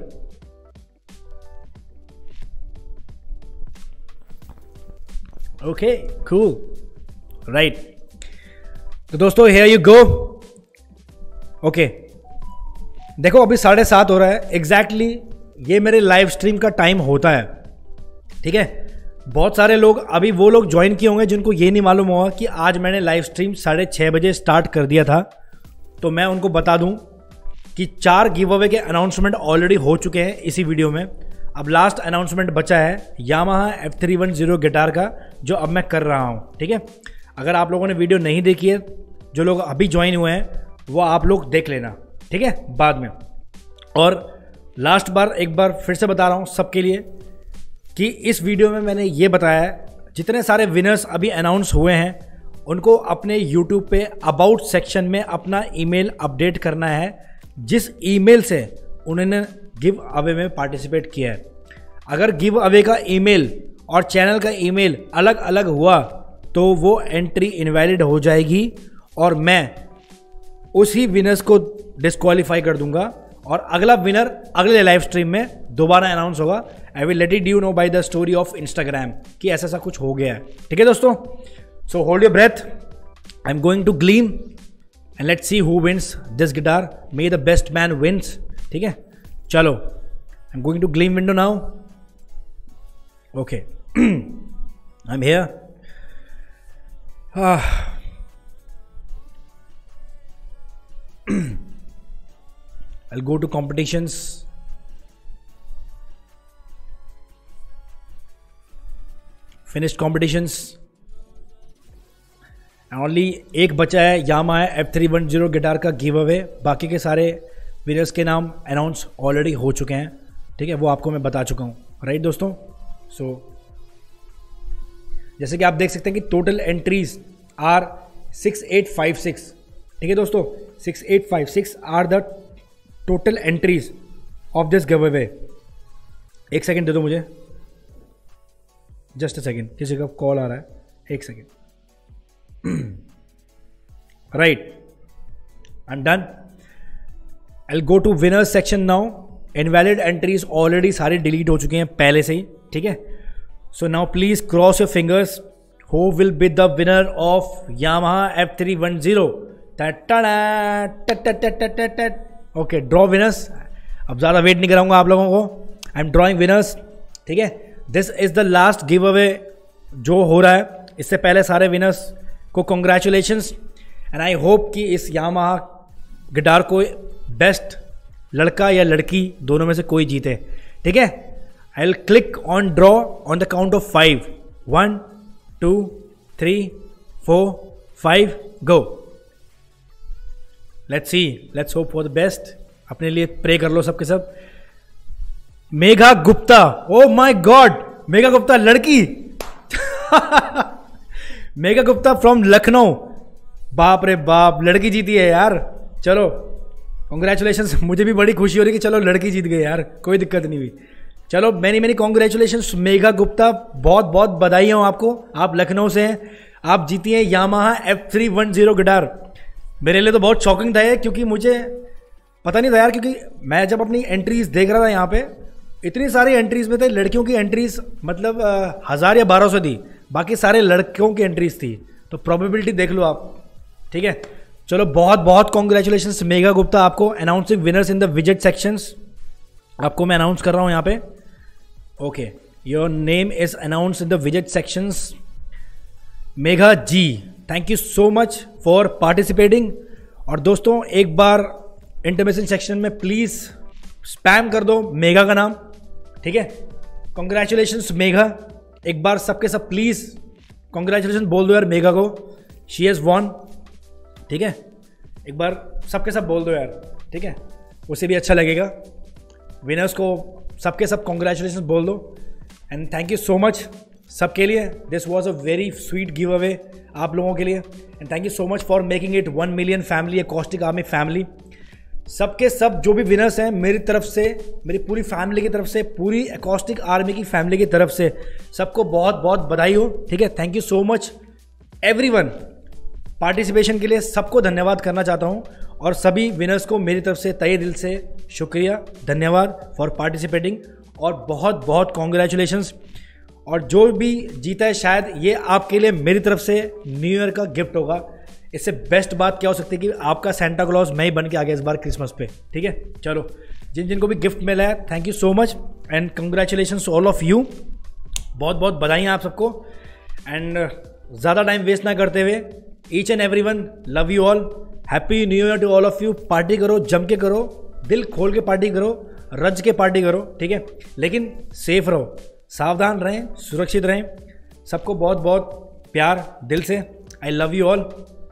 Okay cool, right. तो दोस्तों हियर यू गो। ओके देखो अभी साढ़े सात हो रहा है एग्जैक्टली, ये मेरे लाइव स्ट्रीम का टाइम होता है, ठीक है। बहुत सारे लोग अभी वो लोग ज्वाइन किए होंगे जिनको ये नहीं मालूम होगा कि आज मैंने लाइव स्ट्रीम साढ़े छः बजे स्टार्ट कर दिया था। तो मैं उनको बता दूं कि चार गिव अवे के अनाउंसमेंट ऑलरेडी हो चुके हैं इसी वीडियो में। अब लास्ट अनाउंसमेंट बचा है Yamaha F three one zero guitar का, जो अब मैं कर रहा हूँ, ठीक है। अगर आप लोगों ने वीडियो नहीं देखी है, जो लोग अभी ज्वाइन हुए हैं वो आप लोग देख लेना, ठीक है, बाद में। और लास्ट बार एक बार फिर से बता रहा हूँ सबके लिए कि इस वीडियो में मैंने ये बताया है, जितने सारे विनर्स अभी अनाउंस हुए हैं उनको अपने यूट्यूब पे अबाउट सेक्शन में अपना ईमेल अपडेट करना है, जिस ईमेल से उन्होंने गिव अवे में पार्टिसिपेट किया है। अगर गिव अवे का ईमेल और चैनल का ईमेल अलग अलग हुआ तो वो एंट्री इनवैलिड हो जाएगी और मैं उसी विनर्स को डिस्क्वालीफाई कर दूंगा और अगला विनर अगले लाइव स्ट्रीम में दोबारा अनाउंस होगा। I will let it you know by the story of Instagram कि ऐसा ऐसा कुछ हो गया है, ठीक है दोस्तों। So hold your breath, I am going to Gleam and let's see who wins this guitar. May the best man wins, ठीक है। चलो I am going to Gleam window now. Okay I am here. I'll go to competitions. Finished competitions. And only एक बचा है Yamaha F three one zero guitar का give away. बाकी के सारे विनर्स के नाम अनाउंस ऑलरेडी हो चुके हैं, ठीक है, वो आपको मैं बता चुका हूँ, राइट दोस्तों। सो so, जैसे कि आप देख सकते हैं कि total entries are six eight five six, ठीक है दोस्तों, six eight five six are the total entries of this give away. एक सेकेंड दे दो मुझे, जस्ट अ सेकेंड, किसी का कॉल आ रहा है, एक second. Right, I am done. I go to winners section now. Invalid entries already सारी डिलीट हो चुके हैं पहले से ही, ठीक है। So now please cross your fingers, who will be the winner of Yamaha F three one zero. Okay, draw winners. अब ज़्यादा वेट नहीं कराऊंगा आप लोगों को, आई एम ड्रॉइंग विनर्स, ठीक है। This is the last give away जो हो रहा है। इससे पहले सारे विनर्स को कॉन्ग्रेचुलेशंस, एंड आई होप कि इस यामाहा गिटार को बेस्ट लड़का या लड़की दोनों में से कोई जीते, ठीक है। I will click on draw on the count of five. One two three four five, go. Let's see, let's hope for the best. अपने लिए प्रे कर लो सबके सब। Megha Gupta, oh my god, Megha Gupta लड़की। मेघा गुप्ता फ्रॉम लखनऊ, बाप रे बाप, लड़की जीती है यार। चलो कॉन्ग्रेचुलेशंस, मुझे भी बड़ी खुशी हो रही कि चलो लड़की जीत गई यार, कोई दिक्कत नहीं हुई। चलो many many congratulations Megha Gupta, बहुत बहुत बधाई हो आपको। आप लखनऊ से हैं, आप जीती हैं Yamaha F three one zero guitar. मेरे लिए तो बहुत शॉकिंग था ये, क्योंकि मुझे पता नहीं था यार, क्योंकि मैं जब अपनी एंट्रीज देख रहा था यहाँ पे, इतनी सारी एंट्रीज में थे लड़कियों की एंट्रीज, मतलब हज़ार या बारह सौ थी, बाकी सारे लड़कियों की एंट्रीज थी। तो प्रोबेबिलिटी देख लो आप, ठीक है। चलो बहुत बहुत कॉन्ग्रेचुलेशंस मेघा गुप्ता आपको। अनाउंसिंग विनर्स इन द विजेट सेक्शंस, आपको मैं अनाउंस कर रहा हूँ यहाँ पे। Okay, your name is announce in the विजेट sections. Megha ji, thank you so much for participating. और दोस्तों एक बार इंटरमिशन सेक्शन में प्लीज़ स्पैम कर दो मेघा का नाम, ठीक है। कॉन्ग्रेचुलेशंस मेघा, एक बार सबके सब प्लीज़ कॉन्ग्रेचुलेशन बोल दो यार मेघा को, शी हैज़ वॉन, ठीक है। एक बार सबके सब बोल दो यार, ठीक है, उसे भी अच्छा लगेगा। विनर्स को सबके सब कॉन्ग्रेचुलेशन बोल दो, and thank you so much सबके लिए। This was a very sweet give away आप लोगों के लिए, and thank you so much for making it one million family, acoustic army family. सबके सब जो भी विनर्स हैं मेरी तरफ से, मेरी पूरी फैमिली की तरफ से, पूरी अकॉस्टिक आर्मी की फैमिली की तरफ से सबको बहुत बहुत बधाई हो, ठीक है। Thank you so much everyone participation के लिए, सबको धन्यवाद करना चाहता हूं। और सभी विनर्स को मेरी तरफ से तहे दिल से शुक्रिया, धन्यवाद फॉर पार्टिसिपेटिंग, और बहुत बहुत कॉन्ग्रेचुलेशंस। और जो भी जीता है शायद ये आपके लिए मेरी तरफ से न्यू ईयर का गिफ्ट होगा। इससे बेस्ट बात क्या हो सकती है कि आपका सेंटा क्लॉज मैं ही बन के आ गया इस बार क्रिसमस पे, ठीक है। चलो जिन जिन को भी गिफ्ट मिला है, thank you so much and congratulations all of you. बहुत बहुत बधाई आप सबको, एंड ज़्यादा टाइम वेस्ट ना करते हुए, each and every one love you all, happy new year to all of you. Party करो, जम के करो, दिल खोल के पार्टी करो, रज के पार्टी करो, ठीक है। लेकिन सेफ रहो, सावधान रहें, सुरक्षित रहें। सबको बहुत बहुत प्यार दिल से, आई लव यू ऑल।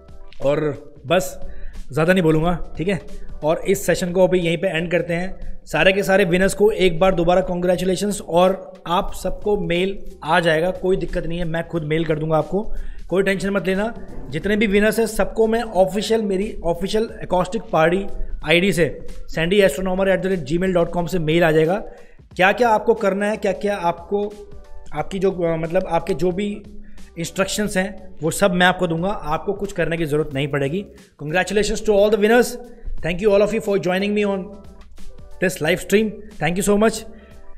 और बस ज़्यादा नहीं बोलूँगा, ठीक है। और इस सेशन को अभी यहीं पे एंड करते हैं। सारे के सारे विनर्स को एक बार दोबारा कॉन्ग्रेचुलेशंस, और आप सबको मेल आ जाएगा, कोई दिक्कत नहीं है, मैं खुद मेल कर दूंगा आपको, कोई टेंशन मत लेना। जितने भी विनर्स हैं सबको मैं ऑफिशियल, मेरी ऑफिशियल अकॉस्टिक पहाड़ी आईडी से Sandy astronomer at the rate ji mail dot com से मेल आ जाएगा। क्या क्या आपको करना है, क्या क्या आपको, आपकी जो मतलब आपके जो भी इंस्ट्रक्शंस हैं वो सब मैं आपको दूंगा, आपको कुछ करने की ज़रूरत नहीं पड़ेगी। Congratulations to all the winners, thank you all of you for joining me on this live stream, thank you so much.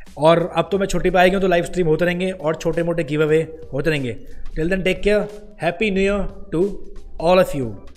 और अब तो मैं छुट्टी पे आएगी तो लाइव स्ट्रीम होते रहेंगे और छोटे मोटे गिव अवे होते रहेंगे। Till then take care, happy new year to all of you.